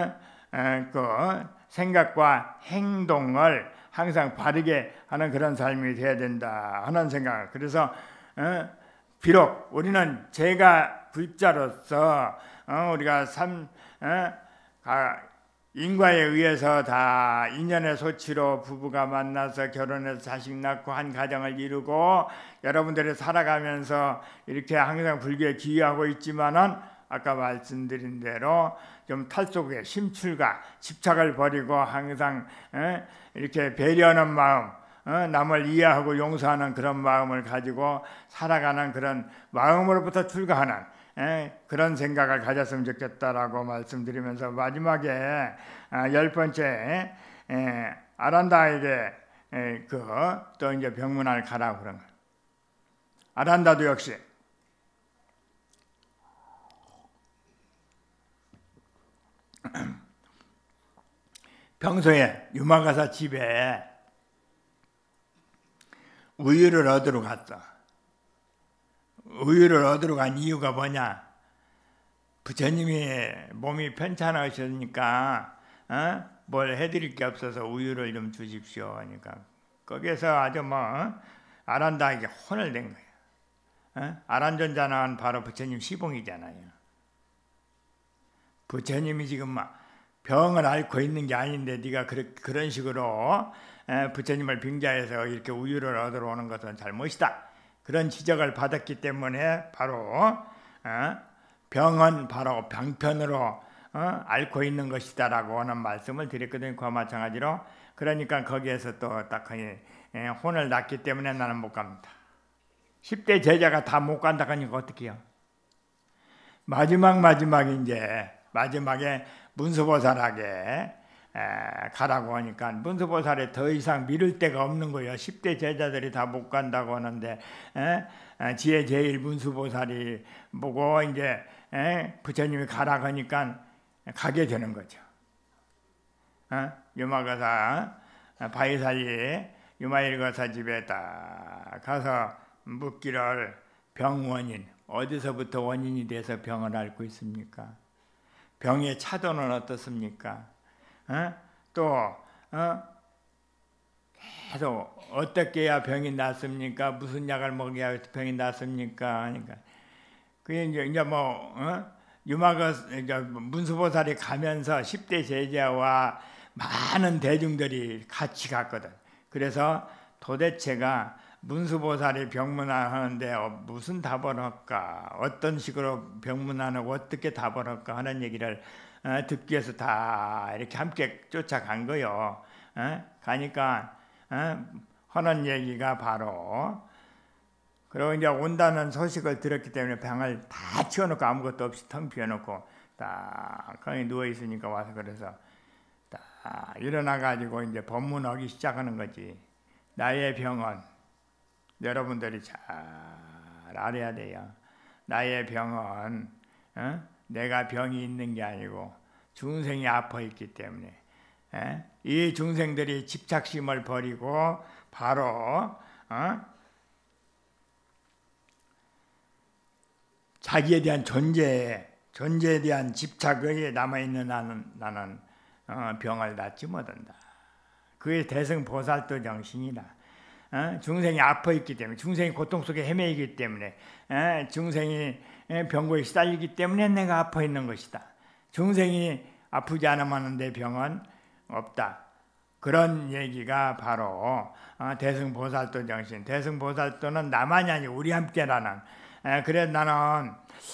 Speaker 1: 그 생각과 행동을 항상 바르게 하는 그런 삶이 돼야 된다 하는 생각. 그래서 비록 우리는 제가 불자로서 우리가 인과에 의해서 다 인연의 소치로 부부가 만나서 결혼해서 자식 낳고 한 가정을 이루고 여러분들이 살아가면서 이렇게 항상 불교에 기여하고 있지만은 아까 말씀드린 대로 좀 탈속에 심출과 집착을 버리고 항상 이렇게 배려하는 마음, 남을 이해하고 용서하는 그런 마음을 가지고 살아가는 그런 마음으로부터 출가하는 그런 생각을 가졌으면 좋겠다라고 말씀드리면서 마지막에 10번째 아란다에게 또 이제 병문안을 가라고 그런 거예요. 아란다도 역시 평소에 유마가사 집에 우유를 얻으러 갔어. 우유를 얻으러 간 이유가 뭐냐? 부처님이 몸이 편찮으시니까 뭘 해드릴 게 없어서 우유를 좀 주십시오 하니까 거기에서 아주 아란다에게 혼을 낸 거예요. 아란존자는 바로 부처님 시봉이잖아요. 부처님이 지금 병을 앓고 있는 게 아닌데 네가 그런 식으로 부처님을 빙자해서 이렇게 우유를 얻으러 오는 것은 잘못이다. 그런 지적을 받았기 때문에 바로 병은 바로 병편으로 앓고 있는 것이다라고 하는 말씀을 드렸거든요. 그와 마찬가지로 그러니까 거기에서 또 딱 혼을 났기 때문에 나는 못 갑니다. 10대 제자가 다 못 간다 하니까 어떻게 해요? 마지막에 문수보살에게 가라고 하니까 문수보살에 더 이상 미룰 데가 없는 거예요. 10대 제자들이 다 못 간다고 하는데 지혜 제일 문수보살이 보고 이제 부처님이 가라고 하니까 가게 되는 거죠. 유마가사 바이살리 유마일가사 집에 딱 가서 묻기를 병원인 어디서부터 원인이 돼서 병을 앓고 있습니까? 병의 차도는 어떻습니까? 또 계속 어떻게 해야 병이 낫습니까? 무슨 약을 먹여야 병이 낫습니까? 그러니까 그게 이제 문수보살이 가면서 10대 제자와 많은 대중들이 같이 갔거든. 그래서 도대체가 문수보살이 병문안하는데 무슨 답을 할까? 어떤 식으로 병문안하고 어떻게 답을 할까? 하는 얘기를 듣기 위해서 다 이렇게 함께 쫓아간 거요. 가니까 하는 얘기가 바로 그리고 이제 온다는 소식을 들었기 때문에 방을 다 치워놓고 아무것도 없이 텅 비워놓고 딱 거기 누워 있으니까 와서 그래서 딱 일어나가지고 이제 법문하기 시작하는 거지. 나의 병은 여러분들이 잘 알아야 돼요. 나의 병은 내가 병이 있는 게 아니고 중생이 아파 있기 때문에 이 중생들이 집착심을 버리고 바로 자기에 대한 존재에 대한 집착에 남아있는 나는 병을 낫지 못한다. 그게 대승보살도 정신이다. 중생이 아파 있기 때문에 중생이 고통 속에 헤매이기 때문에 중생이 병고에 시달리기 때문에 내가 아파 있는 것이다. 중생이 아프지 않으면 내 병은 없다. 그런 얘기가 바로 대승보살도 정신. 대승보살도는 나만이 아니고 우리 함께라는. 그래서 나는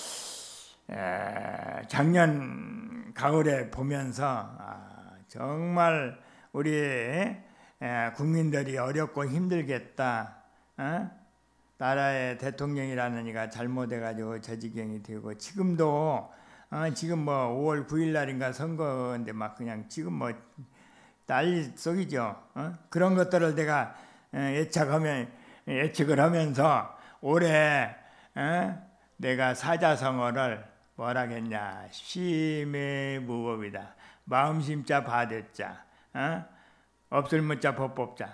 Speaker 1: 작년 가을에 보면서 정말 우리 국민들이 어렵고 힘들겠다. 나라의 대통령이라는 이가 잘못해가지고 저 지경이 되고 지금도 지금 뭐 5월 9일 날인가 선거인데 막 그냥 지금 뭐 난리 속이죠. 그런 것들을 내가 예측을 하면서 올해 내가 사자성어를 뭐라겠냐. 심의 무법이다. 마음심자 바대자. 없을 무자 법법자.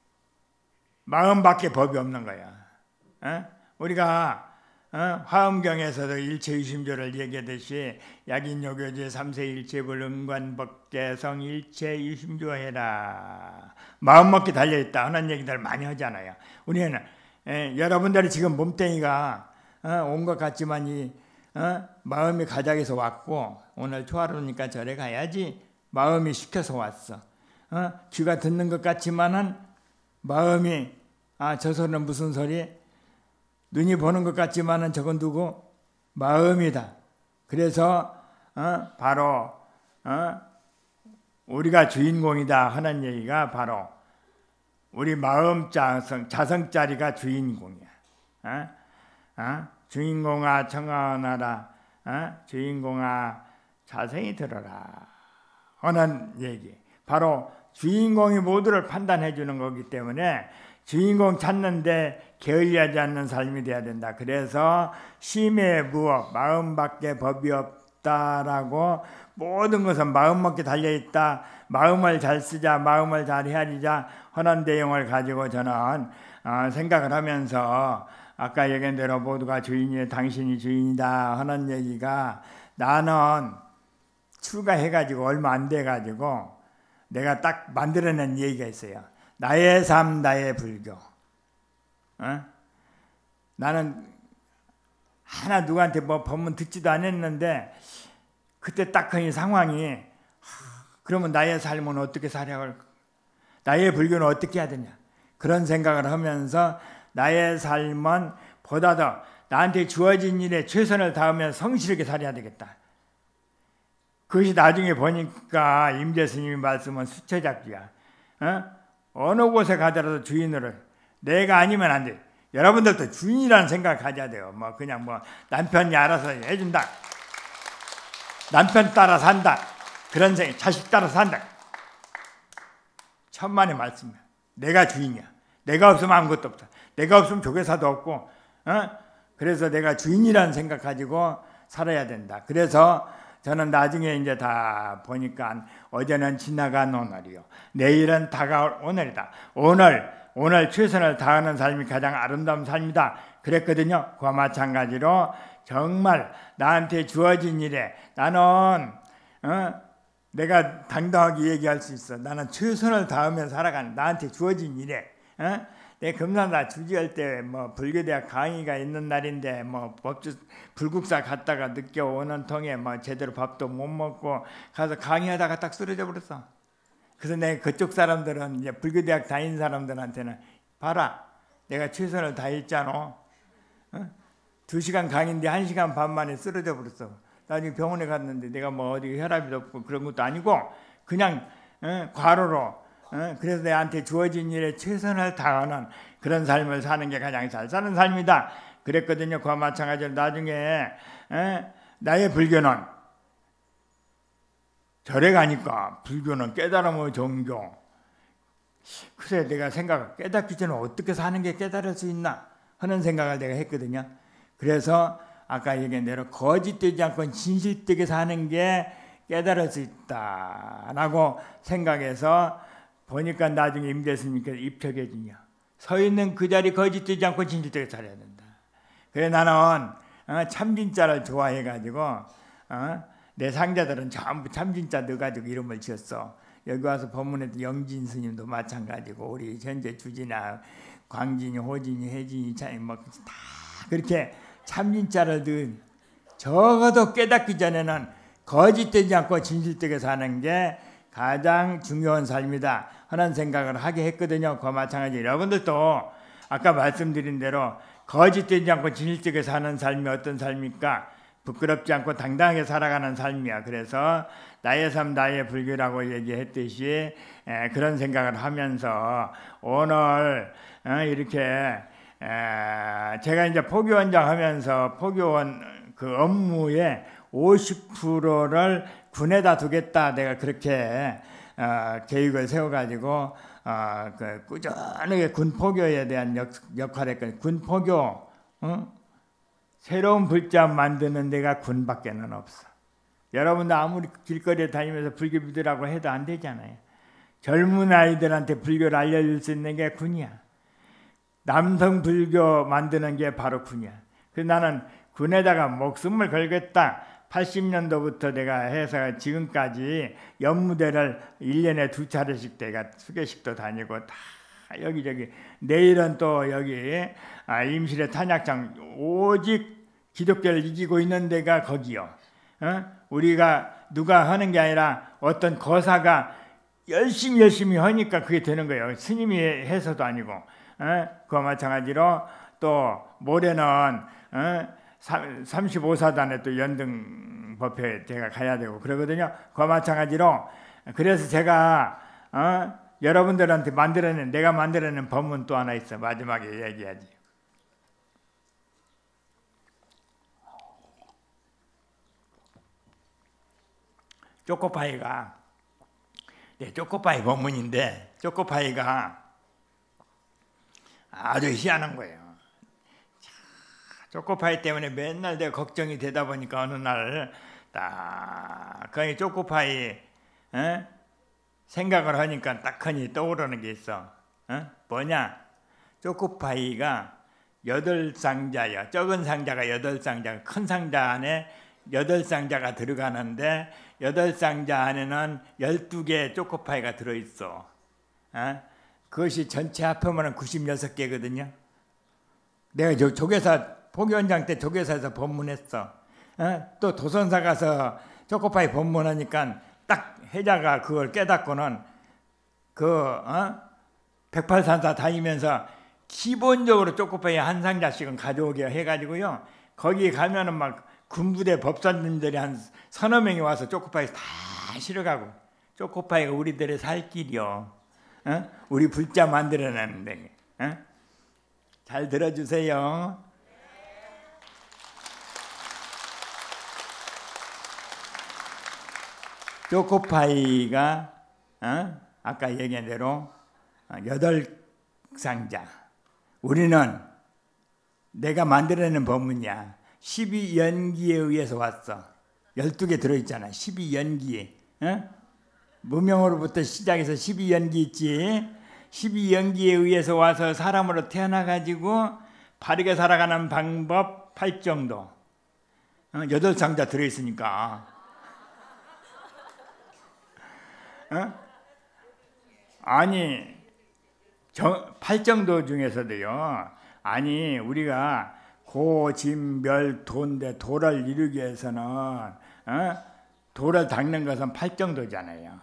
Speaker 1: 마음밖에 법이 없는 거야. 우리가 화엄경에서도 일체유심조를 얘기하듯이 약인요교제 삼세일체불 응관법계성 일체유심조해라. 마음먹기 달려있다 하는 얘기들 많이 하잖아요. 우리는 여러분들이 지금 몸뚱이가 온 것 같지만 이 마음이 가작에서 왔고 오늘 초하루니까 절에 가야지 마음이 시켜서 왔어. 귀가 듣는 것 같지만은 마음이 저 소리는 무슨 소리? 눈이 보는 것 같지만은 저건 누구? 마음이다. 그래서 바로 우리가 주인공이다 하는 얘기가 바로 우리 마음 자성짜리가 주인공이야. 주인공아 청하나라. 주인공아 자세히 들어라 하는 얘기. 바로 주인공이 모두를 판단해 주는 거기 때문에 주인공 찾는데 게을리하지 않는 삶이 돼야 된다. 그래서 심의 무업, 마음밖에 법이 없다라고 모든 것은 마음밖에 달려있다. 마음을 잘 쓰자, 마음을 잘 헤아리자 하는 내용을 가지고 저는 생각을 하면서 아까 얘기한 대로 모두가 주인이에요. 당신이 주인이다 하는 얘기가 나는 출가해가지고 얼마 안 돼가지고 내가 딱 만들어낸 얘기가 있어요. 나의 삶, 나의 불교. 나는 하나 누구한테 뭐 법문 듣지도 않았는데 그때 딱 그 상황이 그러면 나의 삶은 어떻게 살아야 할까? 나의 불교는 어떻게 해야 되냐? 그런 생각을 하면서 나의 삶은 보다 더 나한테 주어진 일에 최선을 다하며 성실하게 살아야 되겠다. 그것이 나중에 보니까 임재 스님의 말씀은 수처작기야. 어느 곳에 가더라도 주인을 내가 아니면 안 돼. 여러분들도 주인이라는 생각을 가져야 돼요. 뭐 그냥 뭐 남편이 알아서 해준다. 남편 따라 산다. 그런 생각, 자식 따라 산다. 천만의 말씀이야. 내가 주인이야. 내가 없으면 아무것도 없다. 내가 없으면 조계사도 없고, 그래서 내가 주인이라는 생각 가지고 살아야 된다. 그래서 저는 나중에 이제 다 보니까 어제는 지나간 오늘이요. 내일은 다가올 오늘이다. 오늘 최선을 다하는 삶이 가장 아름다운 삶이다. 그랬거든요. 그와 마찬가지로 정말 나한테 주어진 일에 나는 내가 당당하게 얘기할 수 있어. 나는 최선을 다하며 살아가는 나한테 주어진 일에 내 금산사 주지할 때 뭐 불교대학 강의가 있는 날인데 뭐 불국사 갔다가 늦게 오는 통에 뭐 제대로 밥도 못 먹고 가서 강의하다가 딱 쓰러져 버렸어. 그래서 내가 그쪽 사람들은 이제 불교대학 다닌 사람들한테는 봐라, 내가 최선을 다했잖아. 2시간 강의인데 1시간 반 만에 쓰러져 버렸어. 나중에 병원에 갔는데 내가 뭐 어디 혈압이 높고 그런 것도 아니고 그냥 과로로. 그래서 내한테 주어진 일에 최선을 다하는 그런 삶을 사는 게 가장 잘 사는 삶이다. 그랬거든요. 그와 마찬가지로 나중에 나의 불교는 절에 가니까 불교는 깨달음의 종교. 그래 내가 깨닫기 전에 어떻게 사는 게 깨달을 수 있나 하는 생각을 내가 했거든요. 그래서 아까 얘기한 대로 거짓되지 않고 진실되게 사는 게 깨달을 수 있다라고 생각해서 보니까 나중에 임재스님께서 입적해 주냐. 서 있는 그 자리 거짓되지 않고 진실되게 살아야 된다. 그래 나는 참진자를 좋아해가지고 내 상자들은 전부 참진자 넣어가지고 이름을 지었어. 여기 와서 법문에도 영진 스님도 마찬가지고 우리 현재 주지나 광진이, 호진이, 혜진이 뭐 다 그렇게 참진자를 넣은 적어도 깨닫기 전에는 거짓되지 않고 진실되게 사는 게 가장 중요한 삶이다 하는 생각을 하게 했거든요. 그와 마찬가지 여러분들도 아까 말씀드린 대로 거짓되지 않고 진실되게 사는 삶이 어떤 삶입니까? 부끄럽지 않고 당당하게 살아가는 삶이야. 그래서 나의 삶 나의 불교라고 얘기했듯이 그런 생각을 하면서 오늘 이렇게 제가 이제 포교원장 하면서 포교원 그 업무의 50%를 군에다 두겠다. 내가 그렇게 계획을 세워가지고 그 꾸준하게 군 포교에 대한 역할을 했거든요. 군 포교, 새로운 불자 만드는 데가 군밖에는 없어. 여러분도 아무리 길거리에 다니면서 불교 믿으라고 해도 안 되잖아요. 젊은 아이들한테 불교를 알려줄 수 있는 게 군이야. 남성 불교 만드는 게 바로 군이야. 그래서 나는 군에다가 목숨을 걸겠다. 80년도부터 내가 해서 지금까지 연무대를 1년에 2차례씩 내가 수계식도 다니고 다 여기저기 내일은 또 여기 임실의 탄약장 오직 기독교를 이기고 있는 데가 거기요. 우리가 누가 하는 게 아니라 어떤 거사가 열심히 하니까 그게 되는 거예요. 스님이 해서도 아니고. 그와 마찬가지로 또 모레는 35사단에 또 연등법회 제가 가야 되고 그러거든요. 그와 마찬가지로 그래서 제가 여러분들한테 내가 만들어낸 법문 또 하나 있어. 마지막에 얘기하지. 초코파이가 초코파이 법문인데 초코파이가 아주 희한한 거예요. 초코파이 때문에 맨날 내가 걱정이 되다 보니까 어느 날 딱 거기 초코파이 생각을 하니까 딱하니 떠오르는 게 있어. 뭐냐? 초코파이가 8상자야. 적은 상자가 8상자, 큰 상자 안에 8상자가 들어가는데 8상자 안에는 12개의 초코파이가 들어있어. 그것이 전체 합하면 96개거든요. 내가 조계사 포교원장 때 조계사에서 법문했어. 또 도선사 가서 초코파이 법문하니까 딱 해자가 그걸 깨닫고는 그 108산사 다니면서 기본적으로 초코파이 한 상자씩은 가져오게 해가지고요. 거기 가면은 막 군부대 법사님들이 한 서너 명이 와서 초코파이 다 실어가고 초코파이가 우리들의 살 길이요. 우리 불자 만들어내는데. 잘 들어주세요. 초코파이가 아까 얘기한 대로 8상자. 우리는 내가 만들어내는 법문이야. 12연기에 의해서 왔어. 12개 들어있잖아. 12연기. 무명으로부터 시작해서 12연기 있지. 12연기에 의해서 와서 사람으로 태어나가지고 바르게 살아가는 방법 8정도. 8상자 들어있으니까. 아니 8정도 중에서도요. 아니 우리가 고, 진, 멸, 도인데 도를 이루기 위해서는 도를 닦는 것은 8정도잖아요.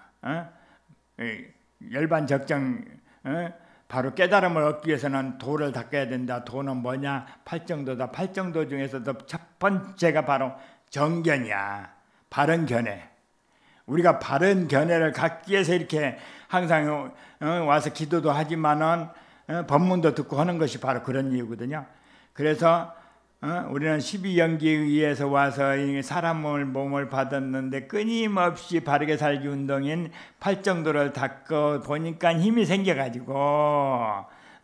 Speaker 1: 열반 적정 바로 깨달음을 얻기 위해서는 도를 닦아야 된다. 도는 뭐냐? 8정도다. 8정도 중에서도 첫 번째가 바로 정견이야. 바른 견해. 우리가 바른 견해를 갖기 위해서 이렇게 항상 와서 기도도 하지만은 법문도 듣고 하는 것이 바로 그런 이유거든요. 그래서 우리는 12연기에 의해서 와서 사람을 몸을 받았는데 끊임없이 바르게 살기 운동인 8정도를 닦고 보니까 힘이 생겨가지고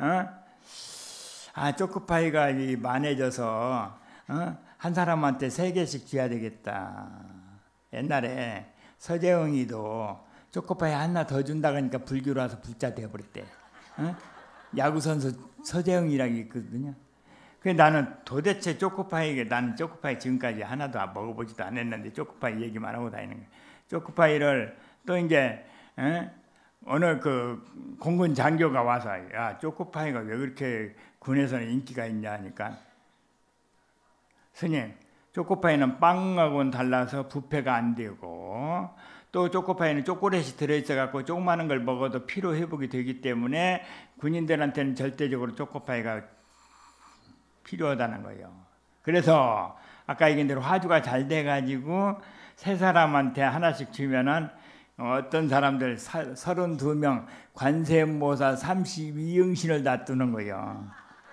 Speaker 1: 초코파이가 많아져서 한 사람한테 3개씩 줘야 되겠다. 옛날에 서재흥이도 초코파이 하나 더 준다 그러니까 불교로 와서 불자 되어버렸대. 야구선수 서재흥이라고 있거든요. 그래서 나는 도대체 나는 초코파이 지금까지 하나도 먹어보지도 않았는데 초코파이 얘기만 하고 다니는 거예요. 초코파이를 또 이제 어느 그 공군 장교가 와서 야 초코파이가 왜 그렇게 군에서는 인기가 있냐 하니까 스님 초코파이는 빵하고는 달라서 부패가 안 되고 또 초코파이는 초콜릿이 들어있어갖고 조그마한 걸 먹어도 피로 회복이 되기 때문에 군인들한테는 절대적으로 초코파이가 필요하다는 거예요. 그래서 아까 얘기한 대로 화주가 잘 돼가지고 세 사람한테 하나씩 주면은 어떤 사람들 32명 관세음보살 32응신을 다 뜨는 거예요.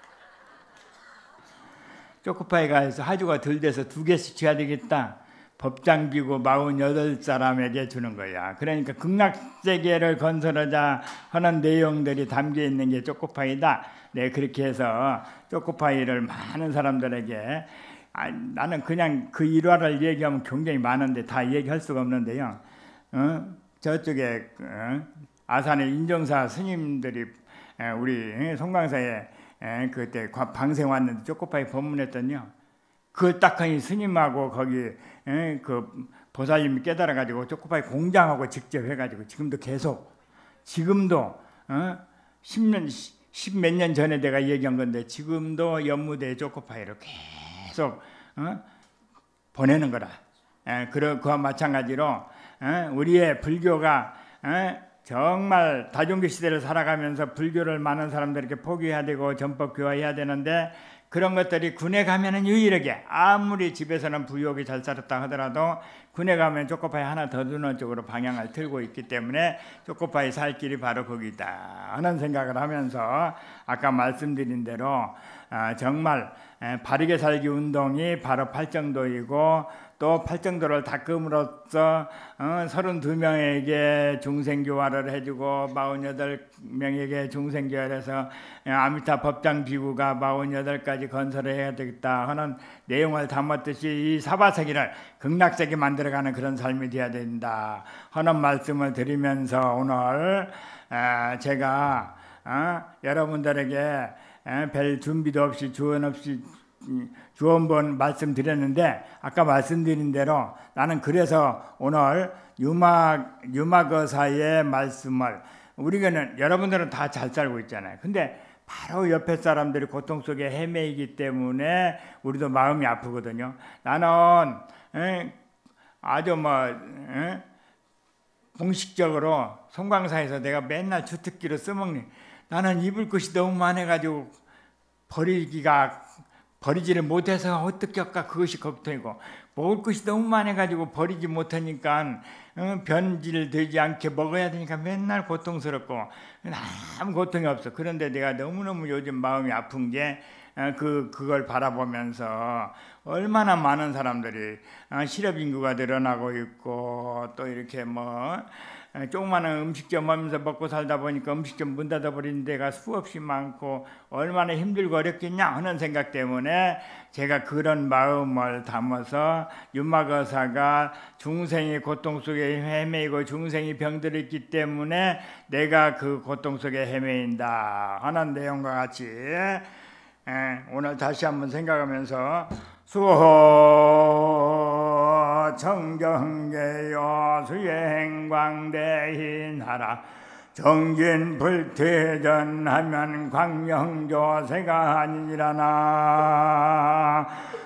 Speaker 1: 초코파이가 해서 화주가 덜 돼서 2개씩 줘야 되겠다. 법장비고 48사람에게 주는 거야. 그러니까 극락세계를 건설하자 하는 내용들이 담겨 있는 게 초코파이다. 네, 그렇게 해서 초코파이를 많은 사람들에게 나는 그냥 그 일화를 얘기하면 굉장히 많은데 다 얘기할 수가 없는데요. 저쪽에 아산의 인정사 스님들이 우리 송광사에 그때 방생 왔는데 초코파이 법문했더니요. 그걸 딱 하니 스님하고 거기 그 보살님이 깨달아가지고 초코파이 공장하고 직접 해가지고 지금도 10몇 년 전에 내가 얘기한 건데 지금도 연무대에 초코파이를 계속 보내는 거라. 그와 마찬가지로 우리의 불교가 정말 다종교 시대를 살아가면서 불교를 많은 사람들에게 포기해야 되고 전법 교화해야 되는데 그런 것들이 군에 가면은 유일하게 아무리 집에서는 부유하게 잘 살았다 하더라도 군에 가면 초코파이 하나 더 주는 쪽으로 방향을 틀고 있기 때문에 초코파이 살 길이 바로 거기다 하는 생각을 하면서 아까 말씀드린 대로 정말 바르게 살기 운동이 바로 팔정도이고 또 팔정도를 닦음으로써 32명에게 중생교화를 해주고 48명에게 중생교화를 해서 아미타 법장 비구가 48가지 건설을 해야 되겠다 하는 내용을 담았듯이 이 사바세계를 극락세계 만들어가는 그런 삶이 되어야 된다 하는 말씀을 드리면서 오늘 제가 여러분들에게 별 준비도 없이 주원 없이 주원번 말씀드렸는데 아까 말씀드린 대로 나는 그래서 오늘 유마거사의 말씀을 우리는 여러분들은 다 잘 살고 있잖아요. 근데 바로 옆에 사람들이 고통 속에 헤매이기 때문에 우리도 마음이 아프거든요. 나는 아주 공식적으로 송광사에서 내가 맨날 주특기로 써먹는 나는 입을 것이 너무 많아가지고 버리지를 못해서 어떻게 할까 그것이 걱정이고 먹을 것이 너무 많아가지고 버리지 못하니까 변질되지 않게 먹어야 되니까 맨날 고통스럽고 아무 고통이 없어. 그런데 내가 너무너무 요즘 마음이 아픈 게 그걸 바라보면서 얼마나 많은 사람들이 실업 인구가 늘어나고 있고 또 이렇게 조그마한 음식점 하면서 먹고 살다 보니까 음식점 문 닫아버리는 데가 수없이 많고 얼마나 힘들고 어렵겠냐 하는 생각 때문에 제가 그런 마음을 담아서 윤마거사가 중생이 고통 속에 헤매이고 중생이 병들어 있기 때문에 내가 그 고통 속에 헤매인다 하는 내용과 같이 오늘 다시 한번 생각하면서 수호 청정계요 수행광대hin하라 정진불퇴전하면 광명조세가 아니라나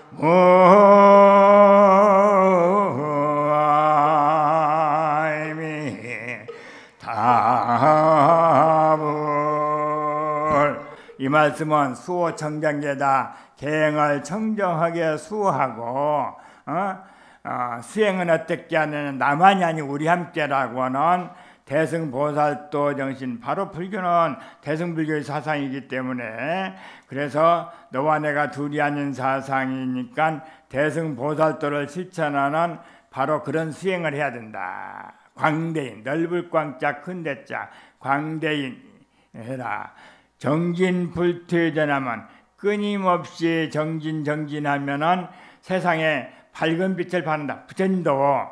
Speaker 1: 이 말씀은 수호 청정계다. 계행을 청정하게 수호하고 수행은 어떻게 하느냐 나만이 아니고 우리 함께라고는 대승보살도 정신 바로 불교는 대승불교의 사상이기 때문에 그래서 너와 내가 둘이 아닌 사상이니까 대승보살도를 실천하는 바로 그런 수행을 해야 된다. 광대인 넓을 광자 큰 대자 광대인 해라. 정진불퇴전하면 끊임없이 정진하면은 세상에 밝은 빛을 받는다. 부처님도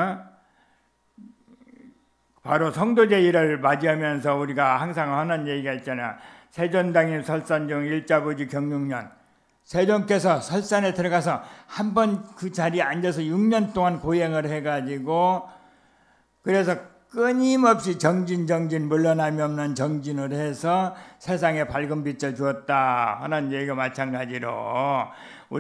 Speaker 1: 바로 성도제일을 맞이하면서 우리가 항상 하는 얘기가 있잖아요. 세존당임 설산중 일자부지 경육년. 세존께서 설산에 들어가서 한 번 그 자리에 앉아서 6년 동안 고행을 해가지고 그래서 끊임없이 정진 물러남이 없는 정진을 해서 세상에 밝은 빛을 주었다 하는 얘기가 마찬가지로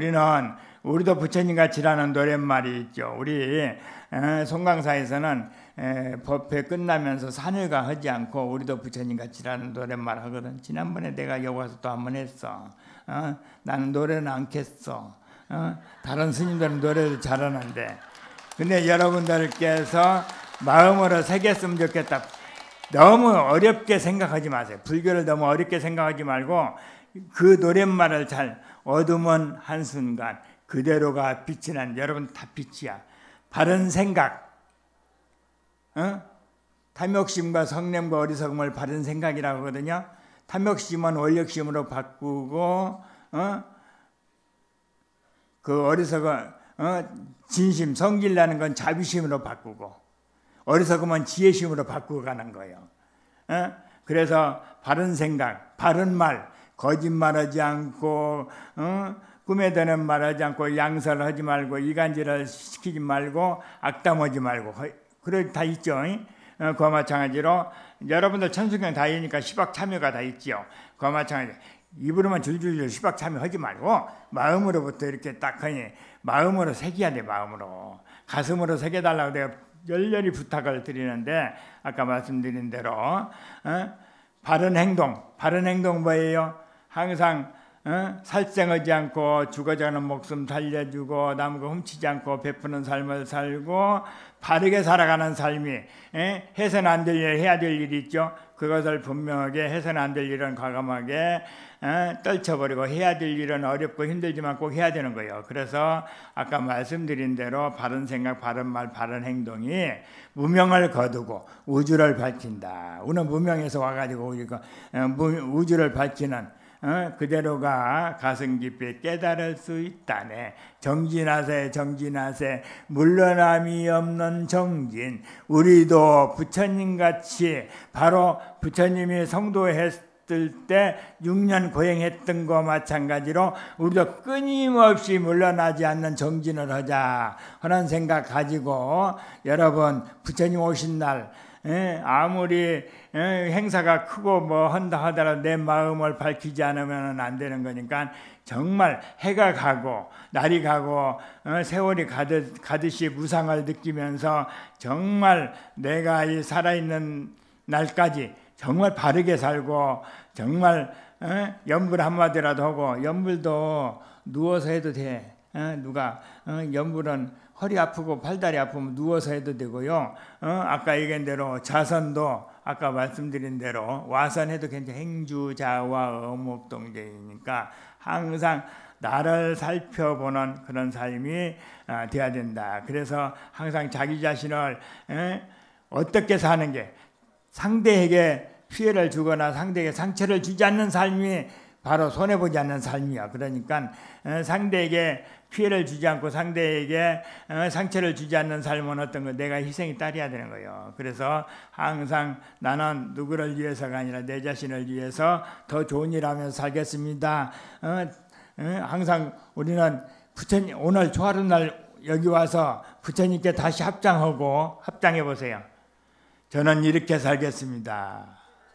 Speaker 1: 우리도 부처님같이라는 노랫말이 있죠. 우리 송강사에서는 법회 끝나면서 산을가 하지 않고 우리도 부처님 같이라는 노랫말 하거든. 지난번에 내가 여기 와서 또 한 번 했어. 나는 노래는 않겠어. 다른 스님들은 노래도 잘하는데. 근데 여러분들께서 마음으로 새겼으면 좋겠다. 너무 어렵게 생각하지 마세요. 불교를 너무 어렵게 생각하지 말고 그 노랫말을 잘 어둠은 한순간 그대로가 빛이 난 여러분 다 빛이야. 바른 생각, 탐욕심과 성냄과 어리석음을 바른 생각이라고 하거든요. 탐욕심은 원력심으로 바꾸고 그 어리석은 진심, 성질나는 건 자비심으로 바꾸고 어리석으면 지혜심으로 바꾸고 가는 거예요. 그래서 바른 생각, 바른 말, 거짓말하지 않고 꿈에 드는 말하지 않고 양설하지 말고 이간질을 시키지 말고 악담하지 말고 그래 다 있죠. 그와 마찬가지로 여러분들 천수경 다 있으니까 시박참여가 다 있죠. 그와 마찬가지 입으로만 줄줄줄 시박참여하지 말고 마음으로부터 이렇게 딱 하니 마음으로 새겨야 돼. 마음으로 가슴으로 새겨달라고 내가 열렬히 부탁을 드리는데 아까 말씀드린 대로 바른 행동 뭐예요? 항상 살생하지 않고 죽어가는 목숨 살려주고 남과 훔치지 않고 베푸는 삶을 살고 바르게 살아가는 삶이 해서는 안 될 일 해야 될 일이 있죠. 그것을 분명하게 해서는 안 될 일은 과감하게 떨쳐버리고 해야 될 일은 어렵고 힘들지만 꼭 해야 되는 거예요. 그래서 아까 말씀드린 대로 바른 생각, 바른 말, 바른 행동이 무명을 거두고 우주를 밝힌다. 우리는 무명에서 와가지고 우주를 밝히는 그대로가 가슴 깊이 깨달을 수 있다네. 정진하세 물러남이 없는 정진. 우리도 부처님같이 바로 부처님이 성도했을 때 6년 고행했던 것과 마찬가지로 우리도 끊임없이 물러나지 않는 정진을 하자 하는 생각 가지고 여러분 부처님 오신 날 아무리 행사가 크고 뭐 한다 하더라도 내 마음을 밝히지 않으면 안 되는 거니까 정말 해가 가고 날이 가고 세월이 가듯이 무상을 느끼면서 정말 내가 이 살아있는 날까지 정말 바르게 살고 정말 염불 한마디라도 하고 염불도 누워서 해도 돼. 누가 염불은 허리 아프고 팔다리 아프면 누워서 해도 되고요. 아까 얘기한 대로 자선도 아까 말씀드린 대로 와선해도 괜찮아요. 행주자와 어묵동제이니까 항상 나를 살펴보는 그런 삶이 돼야 된다. 그래서 항상 자기 자신을 어떻게 사는 게 상대에게 피해를 주거나 상대에게 상처를 주지 않는 삶이 바로 손해보지 않는 삶이야. 그러니까 상대에게 피해를 주지 않고 상대에게 상처를 주지 않는 삶은 어떤 거 내가 희생이 따라야 되는 거예요. 그래서 항상 나는 누구를 위해서가 아니라 내 자신을 위해서 더 좋은 일 하면서 살겠습니다. 항상 우리는 부처님 오늘 초하루 날 여기 와서 부처님께 다시 합장해 보세요. 저는 이렇게 살겠습니다.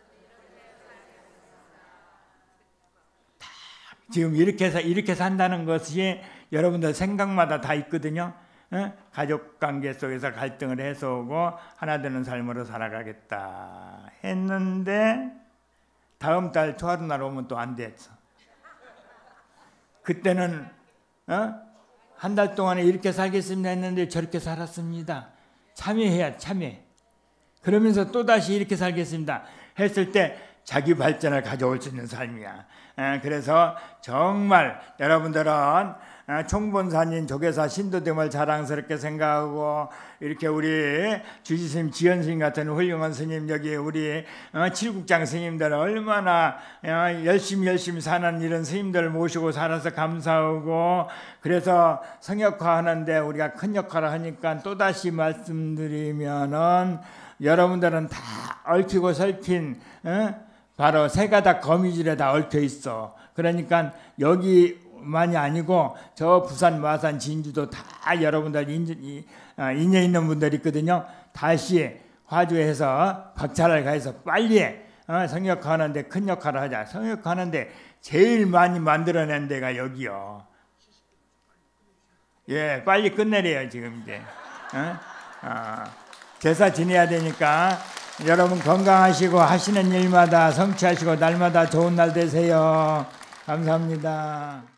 Speaker 1: 지금 이렇게 산다는 것이 여러분들 생각마다 다 있거든요. 가족관계 속에서 갈등을 해소하고 하나 되는 삶으로 살아가겠다 했는데 다음 달 초하루 날 오면 또 안 됐어. 그때는 한 달 동안에 이렇게 살겠습니다 했는데 저렇게 살았습니다. 참여해야 참여. 그러면서 또다시 이렇게 살겠습니다 했을 때 자기 발전을 가져올 수 있는 삶이야. 그래서 정말 여러분들은 총본사님 조계사 신도됨을 자랑스럽게 생각하고 이렇게 우리 주지스님 지연스님 같은 훌륭한 스님 여기 우리 칠국장 스님들 얼마나 열심히 사는 이런 스님들 모시고 살아서 감사하고 그래서 성역화하는데 우리가 큰 역할을 하니까 또다시 말씀드리면은 여러분들은 다 얽히고 설킨 바로 세 가닥 거미줄에 다 얽혀 있어. 그러니까 여기만이 아니고 저 부산, 마산, 진주도 다 여러분들 인연 있는 분들이 있거든요. 다시 화주해서 박차를 가해서 빨리 성역하는데 큰 역할을 하자. 성역하는데 제일 많이 만들어낸 데가 여기요. 예, 빨리 끝내래요 지금 이제. 제사 지내야 되니까 여러분 건강하시고 하시는 일마다 성취하시고 날마다 좋은 날 되세요. 감사합니다.